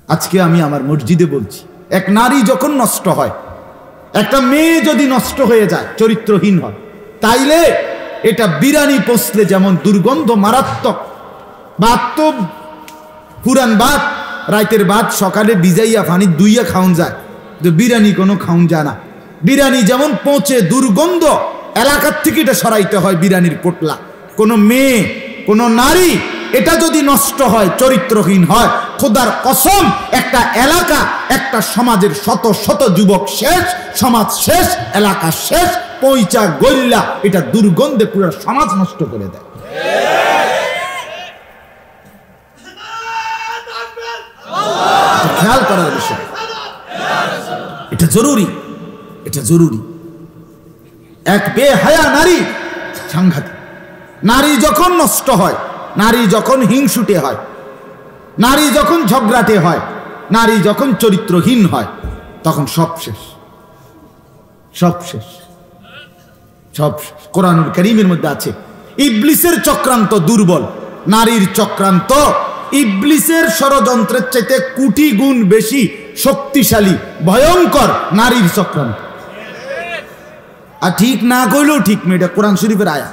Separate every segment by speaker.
Speaker 1: আজকে আমি আমার মসজিদে বলছি, এক নারী যখন নষ্ট হয়, একটা মেয়ে যদি নষ্ট হয়ে যায়, চরিত্রহীন হয়, তাইলে এটা বিরানি পচলে যেমন দুর্গন্ধ মারাত্মক, ভাত তো পুরান ভাত, রাতের ভাত সকালে ভিজাইয়া পানি দুইয়া খাওন যায়, তো বিরানি কোনো খাওন যায় না। বিরানি যেমন পচে দুর্গন্ধ, এলাকার থেকে এটা সরাইতে হয় বিরানির পোটলা। কোনো মেয়ে, কোনো নারী এটা যদি নষ্ট হয়, চরিত্রহীন হয়, খোদার কসম একটা এলাকা, একটা সমাজের শত শত যুবক শেষ, সমাজ শেষ, এলাকা শেষ, পয়চা গল্লা, এটা দুর্গন্ধে পুরো সমাজ নষ্ট করে দেয়। খেয়াল করার বিষয়, এটা জরুরি, এটা জরুরি। এক বেহায়া নারী সাংঘাতিক। নারী যখন নষ্ট হয়, নারী যখন হিংসুটে হয়, নারী যখন ঝগড়াটে হয়, নারী যখন চরিত্রহীন হয়, তখন সব শেষ, সব শেষ, সব শেষ। কোরআনুল কারীমের মধ্যে আছে, ইবলিসের চক্রান্ত দুর্বল, নারীর চক্রান্ত ইবলিসের ষড়যন্ত্রের চাইতে কোটি গুণ বেশি শক্তিশালী, ভয়ঙ্কর নারীর চক্রান্ত। আর ঠিক না কইলেও ঠিক, মেয়েটা কোরআন শরীফের আয়া।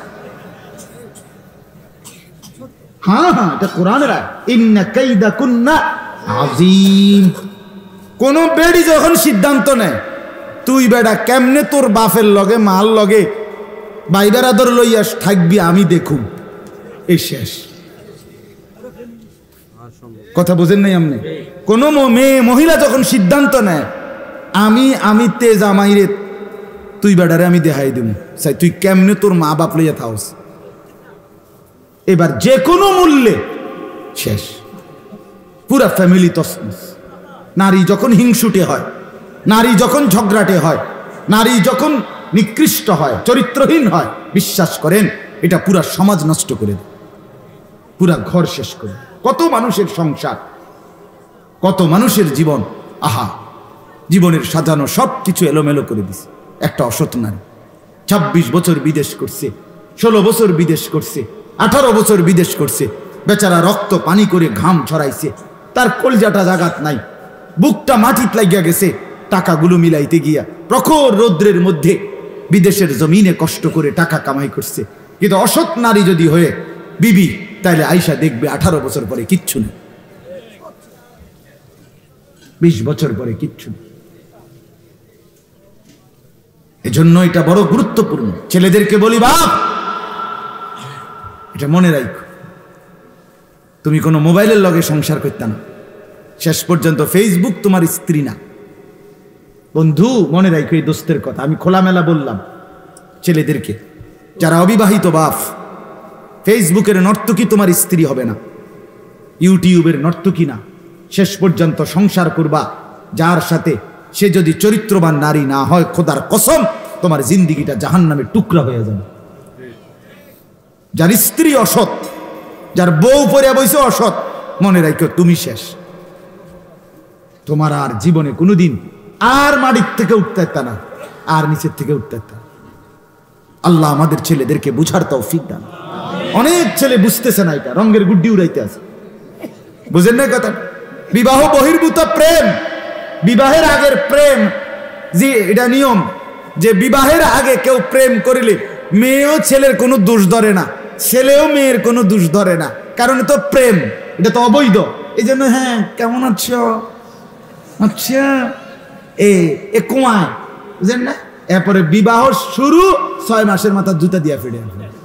Speaker 1: হ্যাঁ হ্যাঁ, এটা কোরআনের আয়া। ইন্না কাইদাকুন্না আযীম। কোন বেডি যখন সিদ্ধান্ত নেয়, তুই বেটা কেমনে তোর বাপের লগে মাল লগে ভাই বেড়াদর লইয়া থাকবি আমি দেখুম, এই শেষ। কথা বুঝেন নাই আপনি? কোন মেয়ে মহিলা যখন সিদ্ধান্ত নেয়, আমি তেজ আমাইরে তুই বেড়ারে আমি দেখাই দেব, চাই তুই কেমনে তোর মা বাপ লইয়া থাকস, এবার যে কোনো মূল্যে শেষ, পুরা ফ্যামিলি তছনছ। নারী যখন হিংসুটে হয়, নারী যখন ঝগড়াটে হয়, নারী যখন নিকৃষ্ট হয়, চরিত্রহীন হয়, বিশ্বাস করেন এটা পুরা সমাজ নষ্ট করে দেয়, পুরা ঘর শেষ করে। কত মানুষের সংসার, কত মানুষের জীবন, আহা, জীবনের সাজানো সব কিছু এলোমেলো করে দিছে একটা অসৎ নারী। 26 বছর বিদেশ করছে, 16 বছর বিদেশ করছে, 18 বছর বিদেশ করছে, বেচারা রক্ত পানি করে ঘাম ছড়াইছে, তার কলজাটা জাগাত নাই, বুকটা মাটিত লাগিয়া গেছে, টাকাগুলো মিলাইতে গিয়া প্রখর রৌদ্রের মধ্যে বিদেশের জমিনে কষ্ট করে টাকা কামাই করছে। কিন্তু অসৎ নারী যদি হয়ে বিবি, তাইলে আয়সা দেখবে 18 বছর পরে কিচ্ছু নেই, 20 বছর পরে কিচ্ছু নেই। এজন্য এটা বড় গুরুত্বপূর্ণ। ছেলেদেরকে বলি, বাপ এটা মনে রাখো, তুমি কোনো মোবাইলের লগে সংসার করতে না, শেষ পর্যন্ত ফেসবুক তোমার স্ত্রী না। বন্ধু মনে রাখো এই দোস্তের কথা, আমি খোলামেলা বললাম ছেলেদেরকে, যারা অবিবাহিত বাপ, ফেসবুকের নর্তকী তোমার স্ত্রী হবে না, ইউটিউবের নর্তকী না। শেষ পর্যন্ত সংসার করবা যার সাথে, সে যদি চরিত্রবান নারী না হয়, খোদার কসম তোমার জিন্দিগিটা জাহান্নামের টুকরা হয়ে যাবে। যার স্ত্রী অসৎ, যার বউ পরে বইছে অসৎ, মনে রাখো তুমি শেষ, তোমার আর জীবনে কোনোদিন আর মাটির থেকে উঠতে না, আর নিচের থেকে উঠতে না। আল্লাহ আমাদের ছেলেদেরকে বুঝার তৌফিক দান। অনেক ছেলে বুঝতেছে না, এটা রঙের গুড্ডি উড়াইতে আছে, বুঝেন না কথা। বিবাহ বহির্ভূত প্রেম, বিবাহের আগের প্রেম, যে এটা নিয়ম যে বিবাহের আগে কেউ প্রেম করিলে মেয়েও ছেলের কোনো দোষ ধরে না, ছেলেও মেয়ের কোনো দোষ ধরে না, কারণ তো প্রেম, এটা তো অবৈধ। এই জন্য হ্যাঁ কেমন আছো, আচ্ছা এ কুমায়, বুঝেন না। এরপরে বিবাহ শুরু, 6 মাসের মাথা জুতা দিয়া ফেড়ে,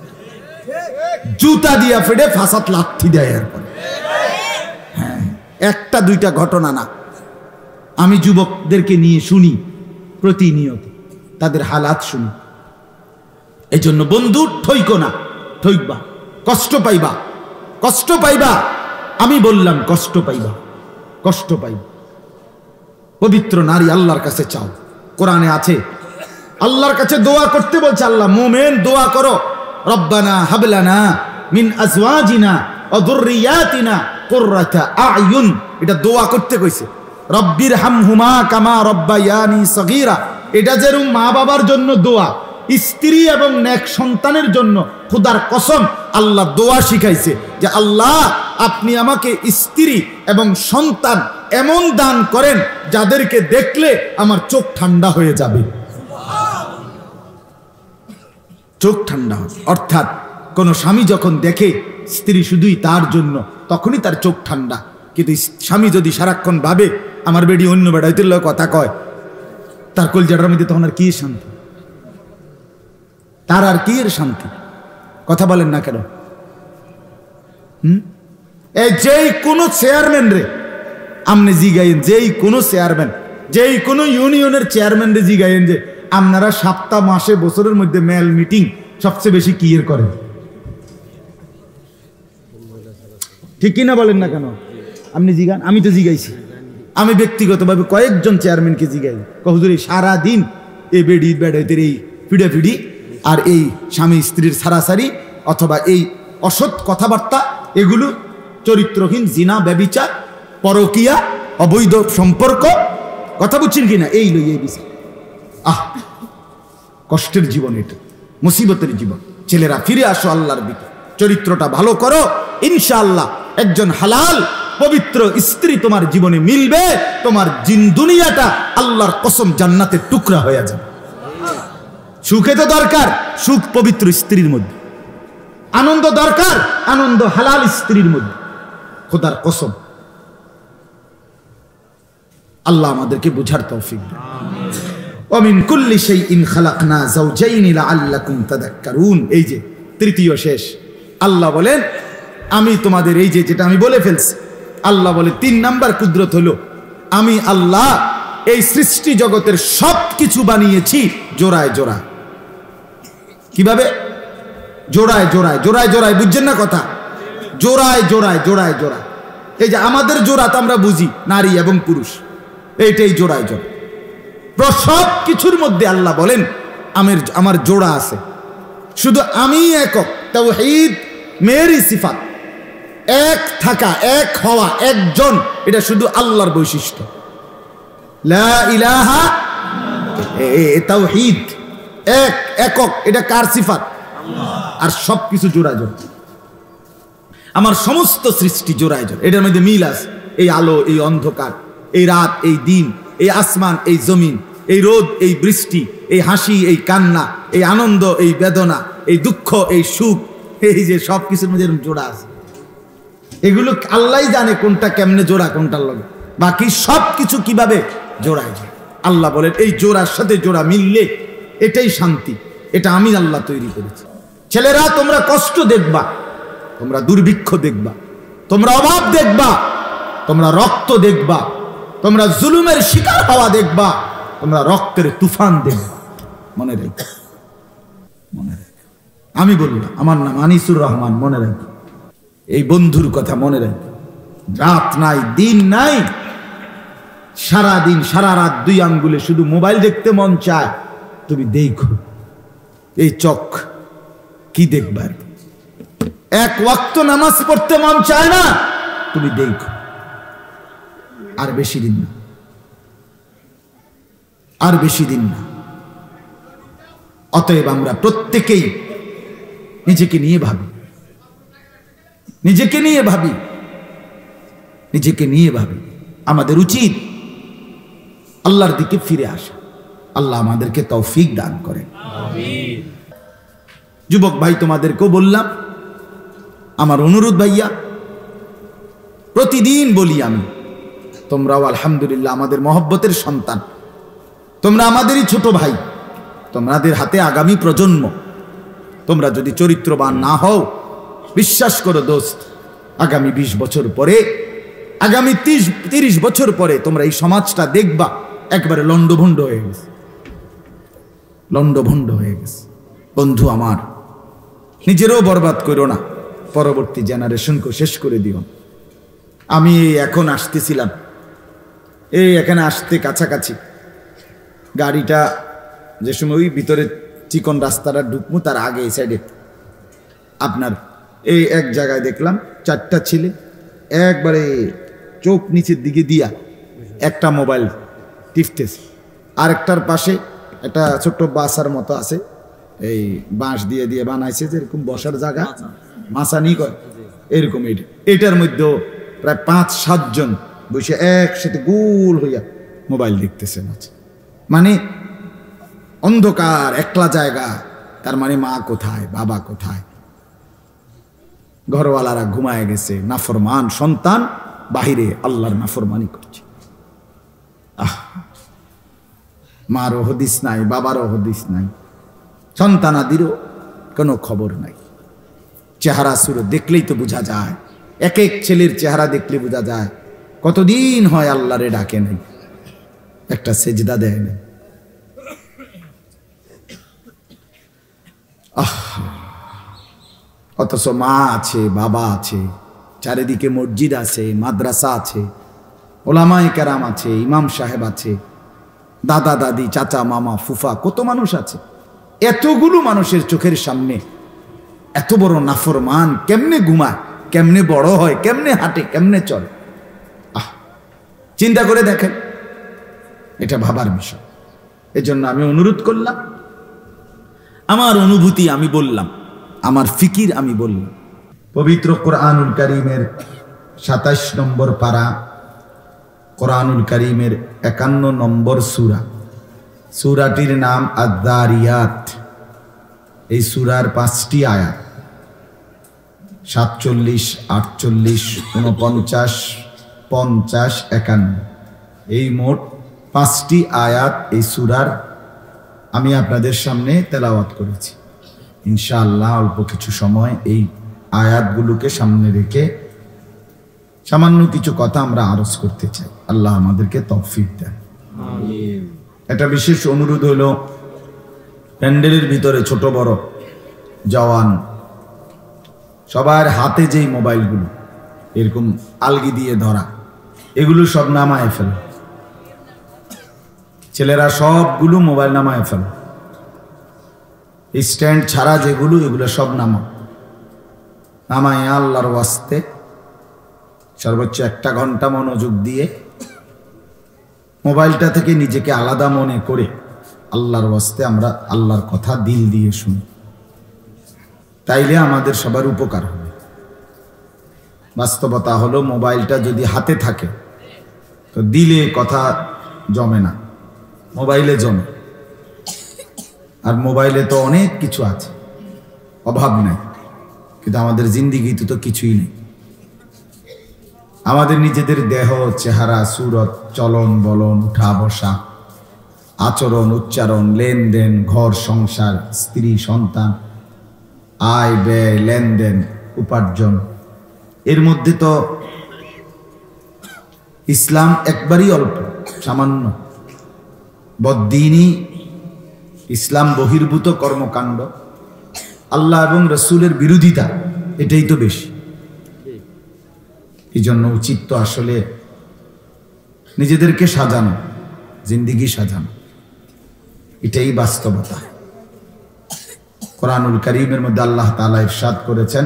Speaker 1: জুতা দিয়া ফেড়ে ফাঁসাত লাথি দেয়। এরপরে হ্যাঁ, একটা দুইটা ঘটনা না, আমি যুবকদেরকে নিয়ে শুনি প্রতিনিয়ত, তাদের হালাত শুনি। এই জন্য বন্ধু ঠইকো না, ঠইকবা, কষ্ট পাইবা, কষ্ট পাইবা, আমি বললাম কষ্ট পাইবা, কষ্ট পাইবা। পবিত্র নারী আল্লাহর কাছে চাও, কোরআনে আছে আল্লাহর কাছে দোয়া করতে বলছে আল্লাহ, মুমিন দোয়া করো, রব্বানা হাবলানা মিন আজওয়াজিনা ওয়া যুররিয়াতিনা কুররাতা আয়ুন, এটা দোয়া করতে কইছে। রব্বির হামহুমা কামা রব্বায়ানি সগীরা, এটা যেরকম মা বাবার জন্য দোয়া, স্ত্রী এবং নেক সন্তানের জন্য খোদার কসম আল্লাহ দোয়া শিখাইছে যে আল্লাহ আপনি আমাকে স্ত্রী এবং সন্তান এমন দান করেন যাদেরকে দেখলে আমার চোখ ঠান্ডা হয়ে যাবে। চোখ ঠান্ডা হবে, অর্থাৎ কোন স্বামী যখন দেখে স্ত্রী শুধুই তার জন্য, তখনই তার চোখ ঠান্ডা। কিন্তু স্বামী যদি সারাক্ষণ ভাবে আমার বেডি অন্য বেড়াইতে কথা কয়, তার কলজাটার মধ্যে তখন আর কি শান্তি, তার আর কি এর শান্তি? কথা বলেন না কেন? এই যেই কোনো চেয়ারম্যান রে আপনি জিগাইন, যেই কোনো চেয়ারম্যান, যেই কোনো ইউনিয়নের চেয়ারম্যান রে জিগাইন যে আপনারা সপ্তাহ মাসে বছরের মধ্যে মেল মিটিং সবচেয়ে বেশি কি এর করেন? ঠিক কিনা বলেন না কেন? আপনি জিগান, আমি তো জিগাইছি। আমি ব্যক্তিগতভাবে কয়েকজন চেয়ারম্যানকে জিগাই, হুজুর সারাদিন এই বেডি বেড়াইতের এই ফিডাফিডি আর এই স্বামী স্ত্রীর সারাসারি অথবা এই অসৎ কথাবার্তা, এগুলো চরিত্রহীন, জিনা, ব্যভিচার, পরকিয়া, অবৈধ সম্পর্ক, কথা বুঝছেন কিনা? এই লই এই বিষয়। কষ্টের জীবন, এটা মুসিবতের জীবন। ছেলেরা ফিরে আসো আল্লাহর দিকে, চরিত্রটা ভালো করো, ইনশাআল্লাহ একজন হালাল পবিত্র স্ত্রী তোমার জীবনে মিলবে, তোমার দুনিয়াটা আল্লাহর কসম জান্নাতের টুকরা হয়ে যাবে। সুখে তো দরকার, সুখ পবিত্র স্ত্রীর মধ্যে। আনন্দ দরকার, আনন্দ হালাল স্ত্রীর মধ্যে। খোদার কসম, আল্লাহ আমাদেরকে বুঝার তৌফিক দেন। ওমিন কুল্লি শাইইন খালাকনা যাওজাইন লাআল্লাকুম তাযাক্কারুন। এই যে তৃতীয় শেষ, আল্লাহ বলেন আমি তোমাদের, এই যে যেটা আমি বলে ফেলছি, আল্লাহ বলে 3 নাম্বার কুদরত হলো আমি আল্লাহ এই সৃষ্টি জগতের সব কিছু বানিয়েছি জোড়ায় জোড়ায়। কিভাবে? জোড়ায় জোড়ায়, জোড়ায় জোড়ায়, বুঝছেন না কথা? জোড়ায় জোড়ায়, জোড়ায় জোড়ায়। এই যে আমাদের জোড়া তো আমরা বুঝি নারী এবং পুরুষ, এইটাই জোড়ায় জোড়া। সব কিছুর মধ্যে আল্লাহ বলেন আমার জোড়া আছে। শুধু আমি একক, তাওহীদ মেরি সিফাত, এক থাকা, এক হওয়া, একজন, এটা শুধু আল্লাহর বৈশিষ্ট্য। লা ইলাহা, তাওহীদ, এক, একক, এটা কার সিফাত? আর সবকিছু জোড়ায় জোড়া। আমার সমস্ত সৃষ্টি জোড়ায় জোড়া, এটার মধ্যে মিল আছে। এই আলো, এই অন্ধকার, এই রাত, এই দিন, এই আসমান, এই জমিন, এই রোদ, এই বৃষ্টি, এই হাসি, এই কান্না, এই আনন্দ, এই বেদনা, এই দুঃখ, এই সুখ, এই যে সব কিছুর মধ্যে জোড়া আছে। এগুলো আল্লাহই জানে কোনটা কেমনে জোড়া, কোনটার লগে। বাকি সব কিছু কিভাবে জোড়ায় যায়। আল্লাহ বলেন এই জোড়ার সাথে জোড়া মিললে এটাই শান্তি, এটা আমি আল্লাহ তৈরি করেছি। ছেলেরা তোমরা কষ্ট দেখবা, তোমরা দুর্ভিক্ষ দেখবা, তোমরা অভাব দেখবা, তোমরা রক্ত দেখবা, তোমরা জুলুমের শিকার হওয়া দেখবা, তোমরা রক্তের তুফান দেখবা। মনে রেখো, মনে রেখো। আমি বললাম আমার নাম আনিসুর রহমান, মনে রেখো। এই বন্ধুর কথা মনে রেখো। রাত নাই, দিন নাই, সারা দিন সারা রাত 2 আঙ্গুলে শুধু মোবাইল দেখতে মন চায়। তুমি দেখো এই চোখ কি দেখবা। এক ওয়াক্ত নামাজ পড়তে মন চায় না, তুমি দেখো। আর বেশি দিন না, আর বেশি দিন না। অতএব আমরা প্রত্যেকেই নিজেকে নিয়ে ভাবি, নিজেকে নিয়ে ভাবি, নিজেকে নিয়ে ভাবি। আমাদের উচিত আল্লাহর দিকে ফিরে আসা। আল্লাহ আমাদেরকে তৌফিক দান করে। আমিন। যুবক ভাই, তোমাদেরকেও বললাম, আমার অনুরোধ ভাইয়া, প্রতিদিন বলি আমি, তোমরাও আলহামদুলিল্লাহ আমাদের মহব্বতের সন্তান, তোমরা আমাদেরই ছোট ভাই, তোমাদের হাতে আগামী প্রজন্ম। তোমরা যদি চরিত্রবান না হও, বিশ্বাস করো দোস্ত, আগামী 20 বছর পরে, আগামী 30 বছর পরে তোমরা এই সমাজটা দেখবা একবারে লন্ডভন্ড হয়ে গেছে, লন্ডভন্ড হয়ে গেছে। বন্ধু আমার, নিজেরও বরবাদ করো না, পরবর্তী জেনারেশনকে শেষ করে দিও। আমি এখন আসতেছিলাম, এই এখানে আসতে কাছাকাছি গাড়িটা যে সময় ওই ভিতরে চিকন রাস্তাটা ঢুকমু, তার আগে এই সাইডে আপনার এই এক জায়গায় দেখলাম 4টা ছেলে একবারে চোখ নিচের দিকে দিয়া একটা মোবাইল টিপতেছে। আরেকটার পাশে একটা ছোট্ট বাসার মতো আছে, এই বাঁশ দিয়ে দিয়ে বানাইছে, যেরকম বসার জায়গা, মাছানি করে, এরকম এটার মধ্যেও প্রায় 5-7 জন বসে একসাথে গোল হইয়া মোবাইল দেখতেছেন। আছে মানে অন্ধকার একলা জায়গা, তার মানে মা কোথায়, বাবা কোথায়, ঘরওয়ালারা ঘুমায় গেছে, নাফরমান সন্তান বাহিরে আল্লাহর নাফরমানি করছে। মারও হদিস নাই, বাবারও হদিস নাই, সন্তানাদিরও কোনো খবর নাই। চেহারা সুর দেখলেই তো বোঝা যায়, এক এক ছেলের চেহারা দেখলে বোঝা যায় কতদিন হয় আল্লাহরে ডাকে নাই, একটা সেজদা দেয় নাই। অথচ মা আছে, বাবা আছে, চারিদিকে মসজিদ আছে, মাদ্রাসা আছে, ওলামায়ে কেরাম আছে, ইমাম সাহেব আছে, দাদা দাদি, চাচা মামা ফুফা, কত মানুষ আছে। এতগুলো মানুষের চোখের সামনে এত বড় নাফরমান কেমনে ঘুমায়, কেমনে বড় হয়, কেমনে হাঁটে, কেমনে চলে? চিন্তা করে দেখেন, এটা ভাবার বিষয়। এজন্য আমি অনুরোধ করলাম, আমার অনুভূতি আমি বললাম, আমার ফিকির আমি বললাম। পবিত্র কোরআনুল কারীমের 27 নম্বর পারা, কোরআনুল কারীমের 51 নম্বর সূরা, সূরাটির নাম আদ-দারিয়াত। এই সূরার 5টি আয়াত, 47, 48, 49, 50, 51, এই মোট 5টি আয়াত এই সূরার আমি আপনাদের সামনে তেলাওয়াত করেছি। ইনশাআল্লাহ অল্প কিছু সময় এই আয়াতগুলোকে সামনে রেখে সামান্য কিছু কথা আমরা আরজ করতে চাই। আল্লাহ আমাদেরকে তৌফিক দেন। আমিন। একটা বিশেষ অনুরোধ হলো, প্যান্ডেলের ভিতরে ছোট বড় জওয়ান সবার হাতে যেই মোবাইলগুলো এরকম আলগি দিয়ে ধরা, এগুলো সব নামায় ফেলে। ছেলেরা সবগুলো মোবাইল নামায় ফেলে, স্ট্যান্ড ছাড়া যেগুলো, এগুলো সব নামায় আল্লাহর ওয়াস্তে সর্বোচ্চ 1 ঘন্টা মনোযোগ দিয়ে মোবাইলটা থেকে নিজেকে আলাদা মনে করে আল্লাহর ওয়াস্তে আমরা আল্লাহর কথা দিল দিয়ে শুনি, তাইলে আমাদের সবার উপকার হবে। বাস্তবতা হলো, মোবাইলটা যদি হাতে থাকে তো দিলে কথা জমে না, মোবাইলে জমে। আর মোবাইলে তো অনেক কিছু আছে, অভাব নাই, কিন্তু আমাদের জিন্দিগিতে তো কিছুই নেই। আমাদের নিজেদের দেহ, চেহারা, সুরত, চলন বলন, উঠা বসা, আচরণ, উচ্চারণ, লেনদেন, ঘর সংসার, স্ত্রী সন্তান, আয় ব্যয়, লেনদেন, উপার্জন, এর মধ্যে তো ইসলাম একবারই অল্প, সামান্য। বদ্দিনী ইসলাম বহির্ভূত কর্মকাণ্ড, আল্লাহ এবং রসুলের বিরোধিতা, এটাই তো বেশি। এই জন্য উচিত তো আসলে নিজেদেরকে সাজানো, জিন্দিগি সাজানো, এটাই বাস্তবতা। কোরআনুল কারীমের মধ্যে আল্লাহ তাআলা ইরশাদ করেছেন,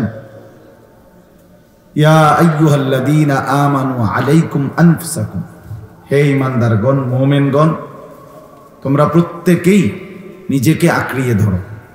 Speaker 1: ইয়া আইয়ুহাল্লাযীনা আমানু আলাইকুম আনফুসাকুম, হে ঈমানদারগণ, মুমিনগণ, তোমরা প্রত্যেকেই নিজেকে আঁকড়িয়ে ধরো।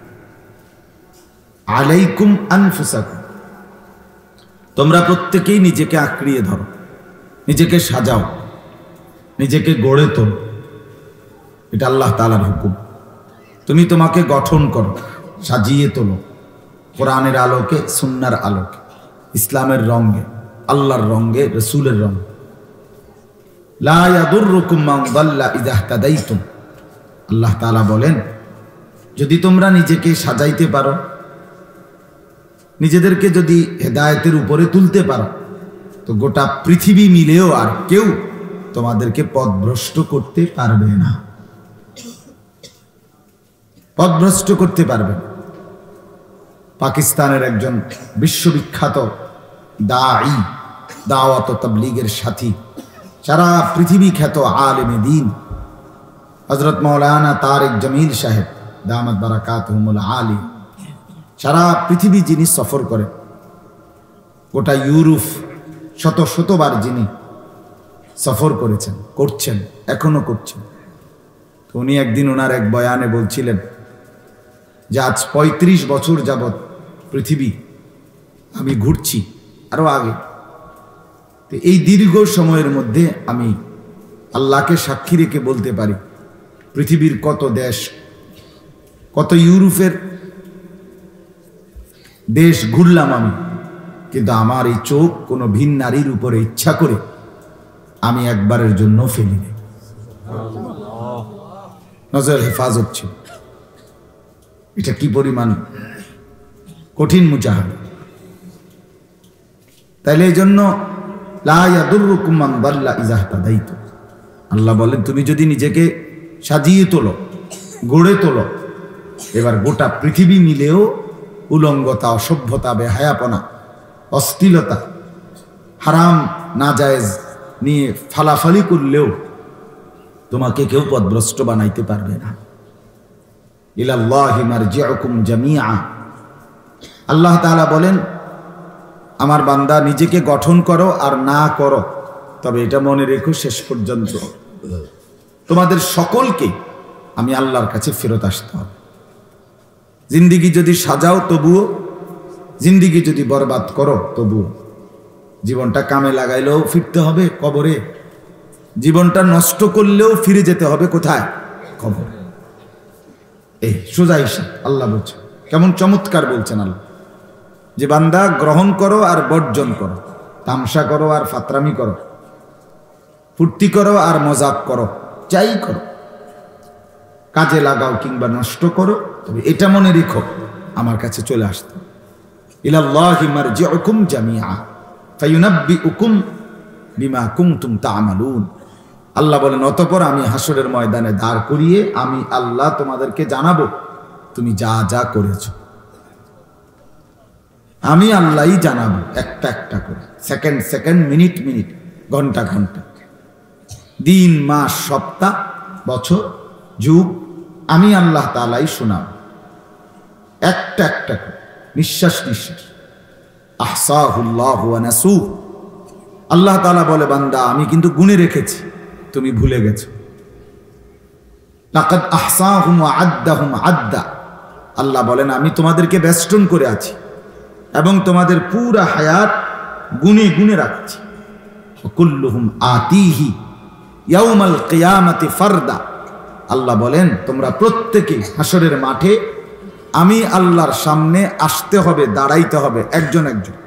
Speaker 1: আলাইকুম আনফুসাকুম, তোমরা প্রত্যেকেই নিজেকে আঁকড়িয়ে ধরো, নিজেকে সাজাও, নিজেকে গড়ে তোলো, এটা আল্লাহ তাআলার হুকুম। তুমি তোমাকে গঠন করো, সাজিয়ে তোলো, কোরআনের আলোকে, সুন্নাহর আলোকে, ইসলামের রঙে, আল্লাহর রঙে, রসুলের রঙে। লা ইয়াদুররুকুম মান দাল্লা ইযা ইহতাদাইতুম, আল্লাহ তাআলা বলেন, যদি তোমরা নিজেকে সাজাইতে পারো, নিজেদেরকে যদি হেদায়েতের উপরে তুলতে পারো, তো গোটা পৃথিবী মিলেও আর কেউ তোমাদেরকে পথভ্রষ্ট করতে পারবে না, পথভ্রষ্ট করতে পারবে না। পাকিস্তানের একজন বিশ্ববিখ্যাত দাঈ, দাওয়াত ও তাবলীগের সাথী, সারা পৃথিবী খ্যাত আলেমে দ্বীন হযরত মাওলানা তারেক জমিল সাহেব দামাত বারাকাতুহুমুল আলী, সারা পৃথিবী যিনি সফর করেন, গোটা ইউরোপ শত শতবার যিনি সফর করেছেন, করছেন, এখনো করছেন। তো উনি একদিন ওনার এক বয়ানে বলছিলেন যে আজ 35 বছর যাবৎ পৃথিবী আমি ঘুরছি, আরো আগে। তো এই দীর্ঘ সময়ের মধ্যে আমি আল্লাহকে সাক্ষী রেখে বলতে পারি, পৃথিবীর কত দেশ, কত ইউরোপের দেশ ঘুরলাম আমি, কিন্তু আমার এই চোখ কোনো ভিন নারীর উপরে ইচ্ছা করে আমি একবারের জন্য ফেলিনি। নজর হেফাজত ছিল। এটা কি পরিমাণ কঠিন মুজাহাদা। তাইলে এই জন্য লা ইয়াদুররুকুম মান দাল্লা ইযা ইহতাদাইতু, আল্লাহ বলেন তুমি যদি নিজেকে সাজিয়ে তোলো, গড়ে তোলো, এবার গোটা পৃথিবী মিলেও উলঙ্গতা, অসভ্যতা, বেহায়াপনা, অশ্লীলতা, হারাম নাজায়েজ নিয়ে ফালাফালি করলেও তোমাকে কেউ পথভ্রষ্ট বানাইতে পারবে না। ইলাল্লাহি মারজিউকুম জামিআ, আল্লাহ তাআলা বলেন আমার বান্দা নিজেকে গঠন করো আর না করো, তবে এটা মনে রেখো শেষ পর্যন্ত তোমাদের সকলকে আমি আল্লাহর কাছে ফেরত আসতে হবে। জিন্দিগি যদি সাজাও তবুও, জিন্দিগি যদি বরবাদ করো তবুও, জীবনটা কামে লাগাইলেও ফিরতে হবে কবরে, জীবনটা নষ্ট করলেও ফিরে যেতে হবে কোথায়? কবরে। এই সোজা হিসাব আল্লাহ বলছেন। কেমন চমৎকার বলছেন আল্লাহ, যে বান্দা গ্রহণ করো আর বর্জন করো, তামসা করো আর ফাতরামি করো, ফুর্তি করো আর মজাক করো, যাই করো, কাজে লাগাও কিংবা নষ্ট করো, তবে এটা মনে রেখো আমার কাছে চলে আসতে। ইলাল্লাহি মারজিউকুম জামিআ ফায়ুনাব্বিউকুম বিমা কুনতুম তা'মালুন, আল্লাহ বলেন অতঃপর আমি হাসরের ময়দানে দাঁড় করিয়ে আমি আল্লাহ তোমাদেরকে জানাবো তুমি যা যা করেছো। আমি আল্লাহই জানাবো একটা একটা করে, সেকেন্ড সেকেন্ড, মিনিট মিনিট, ঘন্টা ঘন্টা, দিন মাস সপ্তাহ বছর যুগ, আমি আল্লাহ তাআলাই শোনাবো একটা একটা করে, নিঃশ্বাস নিঃশ্বাস। আহসাহুল্লাহু ওয়া নাসুহ, আল্লাহ তাআলা বলে বান্দা আমি কিন্তু গুনে রেখেছি, তুমি ভুলে গেছো। লাকাদ আহসাহুম ওয়া আদ্দাহুম আদ্দা, আল্লাহ বলেন আমি তোমাদেরকে বেষ্টন করে আছি এবং তোমাদের পুরা হায়াত গুনে গুনে রাখছি। কুল্লুহুম আতিহি ইয়াউমাল কিয়ামাতি ফারদা, আল্লাহ বলেন তোমরা প্রত্যেকে হাসরের মাঠে আমি আল্লাহর সামনে আসতে হবে, দাঁড়াইতে হবে একজন একজন,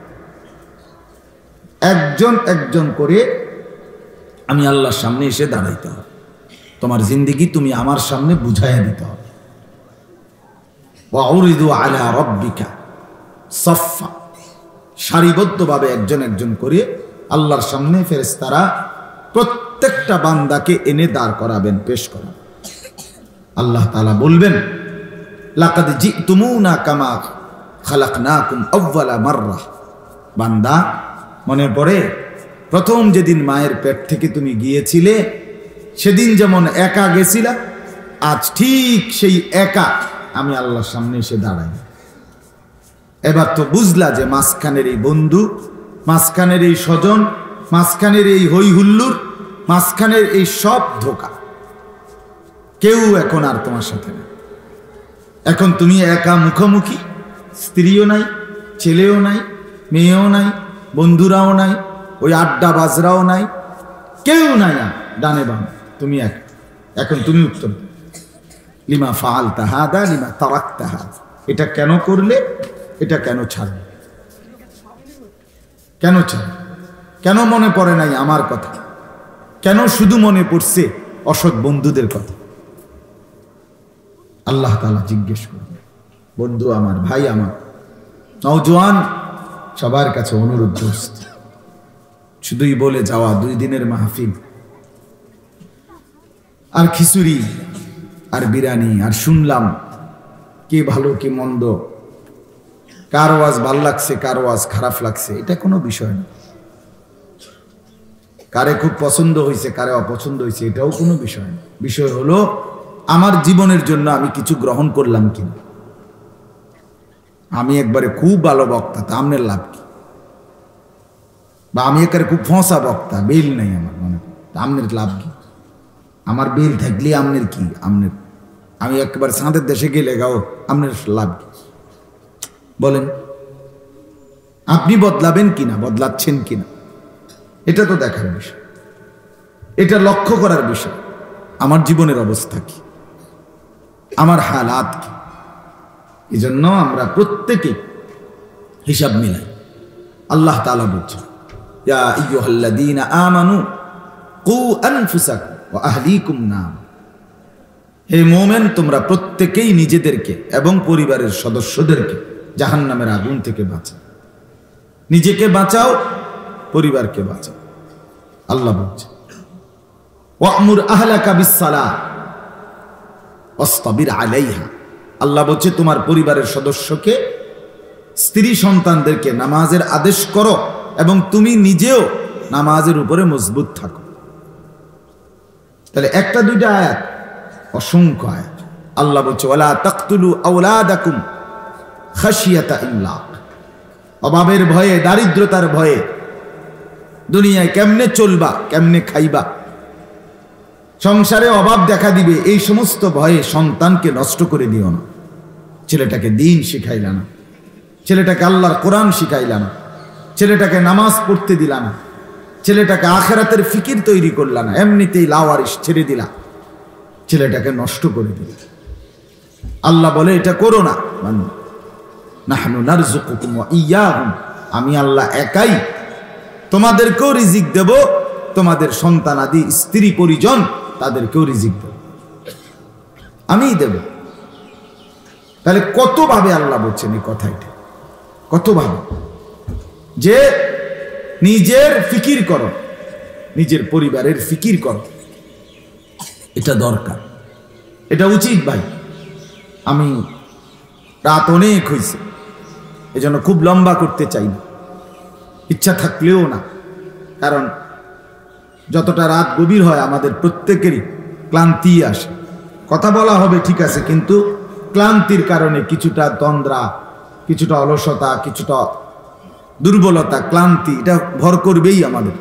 Speaker 1: একজন একজন করে আমি আল্লাহর সামনে এসে দাঁড়াইতে হবে। তোমার জিন্দেগি তুমি আমার সামনে বুঝাইয়া দিতে হবে। ওয়া উরিদু আলা রাব্বিকা সাফা, সারিবদ্ধভাবে একজন একজন করে আল্লাহর সামনে ফেরেশতারা প্রত্যেকটা বান্দাকে এনে দাঁড় করাবেন, পেশ করাবেন। আল্লাহ তাআলা বলবেন লাকাদ জিতুমুনা কামা খালাকনাকুম আউওয়ালা মাররা, বান্দা মনে পড়ে প্রথম যেদিন মায়ের পেট থেকে তুমি গিয়েছিলে, সেদিন যেমন একা গেছিলা, আজ ঠিক সেই একা আমি আল্লাহর সামনে এসে দাঁড়াই। এবার তো বুঝলা যে মাঝখানের এই বন্ধু, মাঝখানের এই স্বজন, মাঝখানের এই হই হুল্লুর, মাঝখানের এই সব ধোঁকা, কেউ এখন আর তোমার সাথে নেই। এখন তুমি একা মুখোমুখি, স্ত্রীও নাই, ছেলেও নাই, মেয়েও নাই, বন্ধুরাও নাই, ওই আড্ডা বাজরাও নাই, কেউ নাই আর ডানে বাম, তুমি এক। এখন তুমি উত্তর দাও, লিমা ফাআলতা হাদা লিমা তারাকতা হাদা, এটা কেন করলে, এটা কেন ছাড়লে, কেন ছাড়লে, কেন মনে পড়ে নাই আমার কথা, কেন শুধু মনে পড়ছে অসৎ বন্ধুদের কথা? আল্লাহ তাআলা জিজ্ঞেস করবে। বন্ধু আমার, ভাই আমার, নওজোয়ান সবার কাছে অনুরোধ দোস্ত, শুধুই বলে যাওয়া 2 দিনের মাহফিল, আর খিচুড়ি আর বিরিয়ানি, আর শুনলাম কে ভালো কে মন্দ, কার ওয়াজ ভাল লাগছে কার ওয়াজ খারাপ লাগছে, এটা কোনো বিষয় না। কারে খুব পছন্দ হয়েছে কারে অপছন্দ হয়েছে, এটাও কোনো বিষয় না। বিষয় হলো আমার জীবনের জন্য আমি কিছু গ্রহণ করলাম কিনা। আমি একবারে খুব ভালো বক্তা, তা আমনের লাভ কি? বা আমি একেবারে খুব ফসা বক্তা, বেল নাই আমার মনে, আমনের লাভ কি? আমার বেল থাকলে আমনের কি? আমনের, আমি একেবারে সাঁদের দেশে গেলে গাও, আমনের লাভ কি বলেন? আপনি বদলাবেন কিনা, বদলাচ্ছেন কিনা, এটা তো দেখার বিষয়, এটা লক্ষ্য করার বিষয়। আমার জীবনের অবস্থা কি, আমার হালাত কি। এই জন্য আমরা প্রত্যেকে হিসাব মিলাই। আল্লাহ তাআলা বলছেন, ইয়া আইয়ুহাল্লাযীনা আমানু কু আনফুসাকুম ওয়া আহলিকুম নার। হে মুমিন, তোমরা প্রত্যেকেই নিজেদেরকে এবং পরিবারের সদস্যদেরকে জাহান্নামের আগুন থেকে বাঁচাও। নিজেকে বাঁচাও, পরিবারকে বাঁচাও। আল্লাহ বলছে, ওয়া'মুর আহলাকা বিস-সালাহ ওয়াসতাবির আলাইহা। আল্লাহ বলছে, তোমার পরিবারের সদস্যকে, স্ত্রী সন্তানদেরকে নামাজের আদেশ করো এবং তুমি নিজেও নামাজের উপরে মজবুত থাকো। তাহলে একটা দুইটা আয়াত, অসংখ্য আয়াত। আল্লাহ বলছে, ওয়ালা তাকতুলু আওলাদাকুম খাশিয়াতা ইমলাক। অভাবের ভয়ে, দারিদ্রতার ভয়ে দুনিয়ায় কেমনে চলবা, কেমনে খাইবা, সংসারে অভাব দেখা দিবে, এই সমস্ত ভয়ে সন্তানকে নষ্ট করে দিও না। ছেলেটাকে দিন শিখাইলা না, ছেলেটাকে আল্লাহর কোরআন শিখাইলা না, ছেলেটাকে নামাজ পড়তে দিলা না, ছেলেটাকে আখিরাতের ফিকির তৈরি করলা না, এমনিতেই লাওয়ারিশ ছেড়ে দিলা, ছেলেটাকে নষ্ট করে দিলা। আল্লাহ বলে এটা করো না। নাহনু নারযুকুকুম ওয়া ইয়্যাহুম। আমি আল্লাহ একাই তোমাদেরকেও রিজিক দেব, তোমাদের সন্তানাদি স্ত্রী পরিজন তাদেরকেও রিজিক দেব, আমিই দেব। তাহলে কতভাবে আল্লাহ বলছেন এই কথাটা, কতভাবে যে নিজের ফিকির করো, নিজের পরিবারের ফিকির করো, এটা দরকার, এটা উচিত। ভাই, আমি রাত অনেক হয়েছে, এজন্য খুব লম্বা করতে চাই না, ইচ্ছা থাকলেও না। কারণ যতটা রাত গভীর হয় আমাদের প্রত্যেকেরই ক্লান্তি আসে। কথা বলা হবে ঠিক আছে, কিন্তু ক্লান্তির কারণে কিছুটা তন্দ্রা, কিছুটা অলসতা, কিছুটা দুর্বলতা, ক্লান্তি, এটা ভর করবেই আমাদের।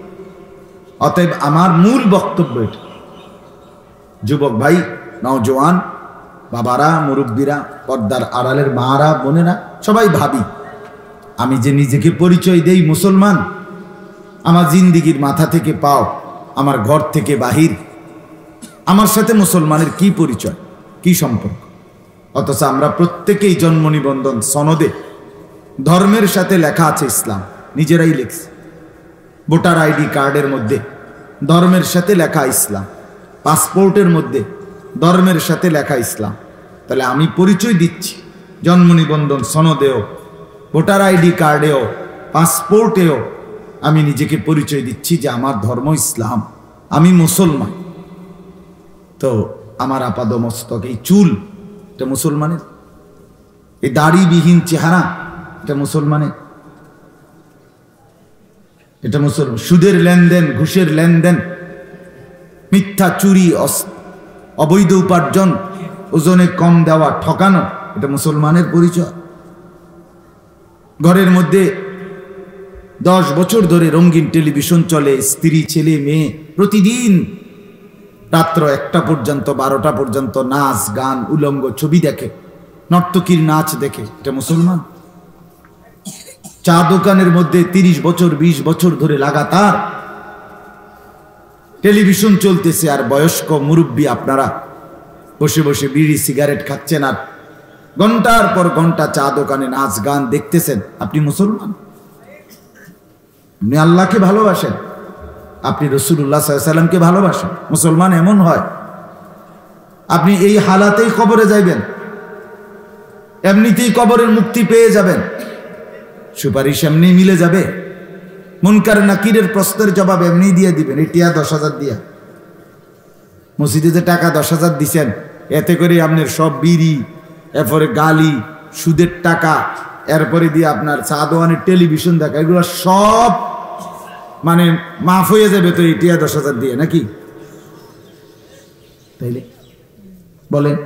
Speaker 1: অতএব আমার মূল বক্তব্য এটা, যুবক ভাই, নওজোয়ান, বাবারা, মুরব্বীরা, পর্দার আড়ালের মারা, বোনেরা, সবাই ভাবি, আমি যে নিজেকে পরিচয় দেই মুসলমান, আমার জিন্দিগির মাথা থেকে পাও, আমার ঘর থেকে বাহির, আমার সাথে মুসলমানের কি পরিচয়, কি সম্পর্ক। অথচ আমরা প্রত্যেকেই জন্ম নিবন্ধন সনদে ধর্মের সাথে লেখা আছে ইসলাম, নিজেরাই লিখছি। ভোটার আইডি কার্ডের মধ্যে ধর্মের সাথে লেখা ইসলাম, পাসপোর্টের মধ্যে ধর্মের সাথে লেখা ইসলাম। তাহলে আমি পরিচয় দিচ্ছি জন্ম নিবন্ধন সনদেও, ভোটার আইডি কার্ডেও, পাসপোর্টেও আমি নিজেকে পরিচয় দিচ্ছি যে আমার ধর্ম ইসলাম, আমি মুসলমান। তো আমার আপাদ মস্তক, এই চুল, এটা মুসলমানের, এই দাড়িবিহীন চেহারা, এটা মুসলমানের, এটা মুসলমান। সুদের লেনদেন, ঘুষের লেনদেন, মিথ্যা, চুরি, অবৈধ উপার্জন, ওজনে কম দেওয়া, ঠকানো, এটা মুসলমানের পরিচয়। ঘরের মধ্যে 10 বছর ধরে রঙিন টেলিভিশন চলে, স্ত্রী, ছেলে, মেয়ে প্রতিদিন রাত্র 1টা পর্যন্ত, 12টা পর্যন্ত নাচ, গান, উলঙ্গ ছবি দেখে, নর্তকীর নাচ দেখে, এটা মুসলমান। চা দোকানের মধ্যে 30 বছর 20 বছর ধরে লাগাতার টেলিভিশন চলতেছে, আর বয়স্ক মুরব্বী আপনারা বসে বসে বিড়ি সিগারেট খাচ্ছেন আর ঘন্টার পর ঘন্টা চা দোকানে নাচ গান দেখতেছেন। আপনি মুসলমান? আপনি আল্লাহকে ভালোবাসেন, আপনি রাসূলুল্লাহ সাল্লাল্লাহু আলাইহি ওয়াসাল্লামকে ভালোবাসেন। মুসলমান এমন হয়, আপনি এই হালাতেই কবরে যাইবেন, এমনিতেই কবরের মুক্তি পেয়ে যাবেন, সুপারিশ এমনি মিলে যাবে, মুনকার নাকিরের প্রশ্নের জবাব এমনি দিয়ে দিবেন। এই টিয়া 10,000 দিয়া মসজিদে যে টাকা 10,000 দিচ্ছেন, এতে করে আপনার সব বিড়ি, এরপরে গালি, সুদের টাকা, এরপরে দিয়ে আপনার সাদওয়ানের টেলিভিশন দেখা, এগুলো সব মানে মাফ হয়ে যাবে তো এই টিয়া 10,000 দিয়ে, নাকি? তাইলে বলেন,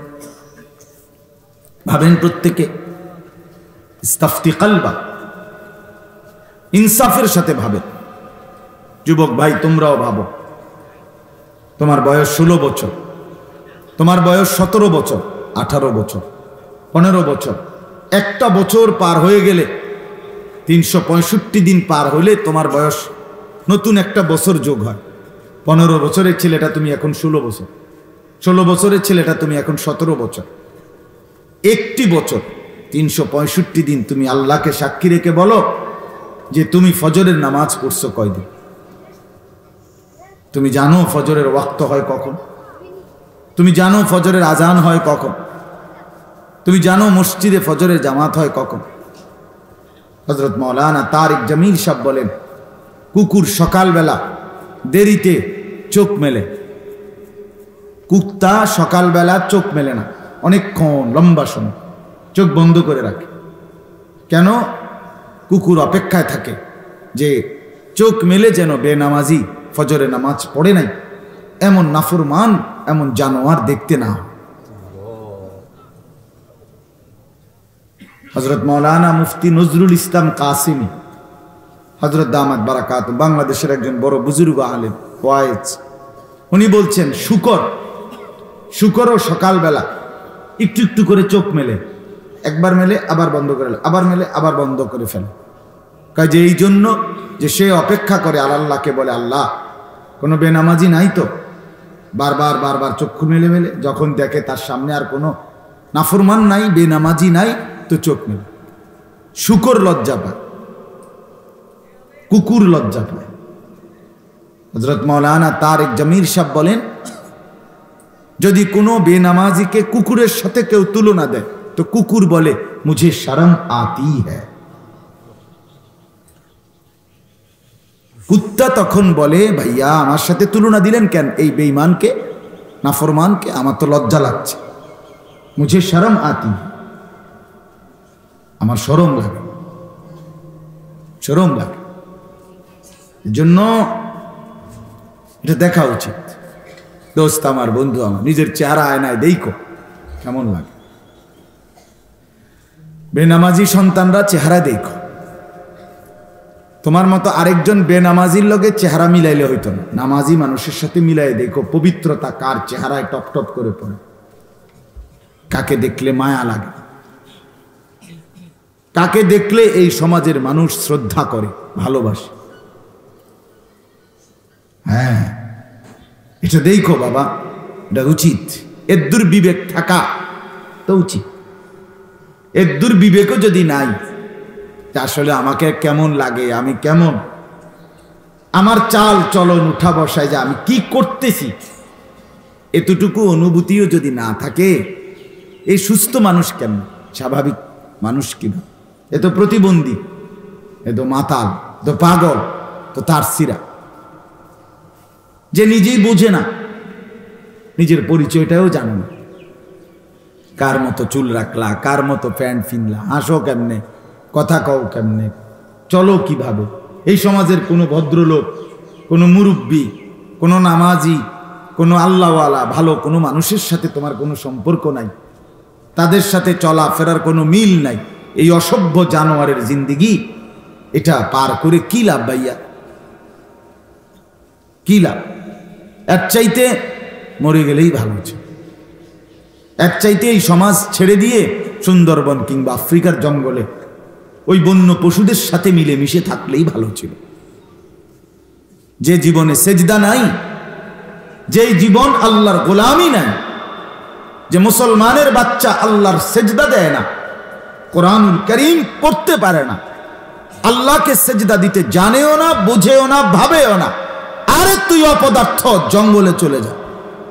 Speaker 1: ভাবেন প্রত্যেকে, ইস্তাফতি কলবা, ইনসাফের সাথে ভাবেন। যুবক ভাই, তোমরাও ভাবো, তোমার বয়স 16 বছর, তোমার বয়স 17 বছর, 18 বছর, 15 বছর, একটা বছর পার হয়ে গেলে 365 দিন পার হলে তোমার বয়স নতুন একটা বছর যোগ হয়। 15 বছরের ছেলেটা তুমি এখন 16 বছর, 16 বছরের ছেলেটা তুমি এখন 17 বছর। একটি বছর 365 দিন তুমি আল্লাহকে সাক্ষী রেখে বলো যে তুমি ফজরের নামাজ পড়ছো কয়দিন? তুমি জানো ফজরের ওয়াক্ত হয় কখন? তুমি জানো ফজরের আজান হয় কখন? তুমি জানো মসজিদে ফজরের জামাত হয় কখন? হযরত মাওলানা তারিক জামিল সাহেব বলেন, কুকুর সকালবেলা দেরিতে চোখ মেলে, কুত্তা সকালবেলা চোখ মেলে না, অনেকক্ষণ লম্বা সময় চোখ বন্ধ করে রাখে। কেন? কুকুর অপেক্ষায় থাকে যে চোখ মেলে যেন বেনামাজি ফজরে নামাজ পড়ে নাই এমন নাফরমান, এমন জানোয়ার দেখতে না। হযরত মাওলানা মুফতি নজরুল ইসলাম কাসিমি হযরত দামাত বারাকাত, বাংলাদেশের একজন বড় বুজুর্গ আলেম ওয়াইজ, উনি বলছেন শুকরও সকালবেলা একটু একটু করে চোখ মেলে, একবার মেলে আবার বন্ধ করে, আবার মেলে আবার বন্ধ করে ফেলে। কাজে এই জন্য যে সে অপেক্ষা করে আল্লাহকে, বলে আল্লাহ কোনো বেনামাজি নাই তো, বারবার বারবার চক্ষু মেলে মেলে, যখন দেখে তার সামনে আর কোনো নাফরমান নাই, বেনামাজি নাই, তো চোখ মেলে। শুকর লজ্জা পায়, কুকুর লজ্জা পায়। হযরত মাওলানা তারিক জামিল সাহেব বলেন, যদি কোনো বেনামাজিকে কুকুরের সাথে কেউ তুলনা দেয় তো কুকুর বলে মুঝে শরম আতি হ্যায়। কুত্তা তখন বলে ভাইয়া আমার সাথে তুলনা দিলেন কেন? এই বেঈমানকে, নাফরমানকে, আমার তো লজ্জা লাগছে। মুঝে শরম আতি, আমার শরম লাগে, শরম লাগে। জন্য এটা দেখা উচিত। দোস্ত আমার, বন্ধু আমার, নিজের চেহারা আয়নায় দেখো কেমন লাগে। বেনামাজি সন্তানরা চেহারা দেখো, তোমার মতো আরেকজন বেনামাজির লগে চেহারা মিলাইলে হইতো না, নামাজি মানুষের সাথে মিলাই দেখো পবিত্রতা কার চেহারায় টপ টপ করে পড়ে, কাকে দেখলে মায়া লাগে, কাকে দেখলে এই সমাজের মানুষ শ্রদ্ধা করে, ভালোবাসে। হ্যাঁ, এটা দেখো বাবা, এটা উচিত। এর দুর্বিবেক থাকা তো উচিত। এর দুর্বিবেকও যদি নাই, আসলে আমাকে কেমন লাগে, আমি কেমন, আমার চাল চলন উঠা বসায় যে আমি কি করতেছি, এতটুকু অনুভূতিও যদি না থাকে, এই সুস্থ মানুষ কেমন, স্বাভাবিক মানুষ কিনা? এ তো প্রতিবন্ধী, এ তো মাতাল, তো পাগল, তো তার সিরা, যে নিজেই বোঝে না, নিজের পরিচয়টাও জানে না, কার মতো চুল রাখলা, কার মতো প্যান্ট ফিনলা, হাসো কেমনে, কথা কও কেমনে, চলো কিভাবে। এই সমাজের কোনো ভদ্রলোক, কোনো মুরব্বী, কোনো নামাজি, কোনো আল্লাহওয়ালা ভালো কোনো মানুষের সাথে তোমার কোনো সম্পর্ক নাই, তাদের সাথে চলা ফেরার কোনো মিল নাই। এই অসভ্য জানোয়ারের জিন্দিগি, এটা পার করে কি লাভ ভাইয়া? কি লাভ? এর চাইতে মরে গেলেই ভালো ছিল। এর চাইতে এই সমাজ ছেড়ে দিয়ে সুন্দরবন কিংবা আফ্রিকার জঙ্গলে ওই বন্য পশুদের সাথে মিলে মিশে থাকলেই ভালো ছিল। যে জীবনে সেজদা নাই, যে জীবন আল্লাহর গোলামি নাই, যে মুসলমানের বাচ্চা আল্লাহর সেজদা দেয় না, কোরআনুল কারীম পড়তে পারে না, আল্লাহকে সেজদা দিতে জানেও না, বুঝেও না, ভাবেও না, আরে তুই অপদার্থ, জঙ্গলে চলে যা।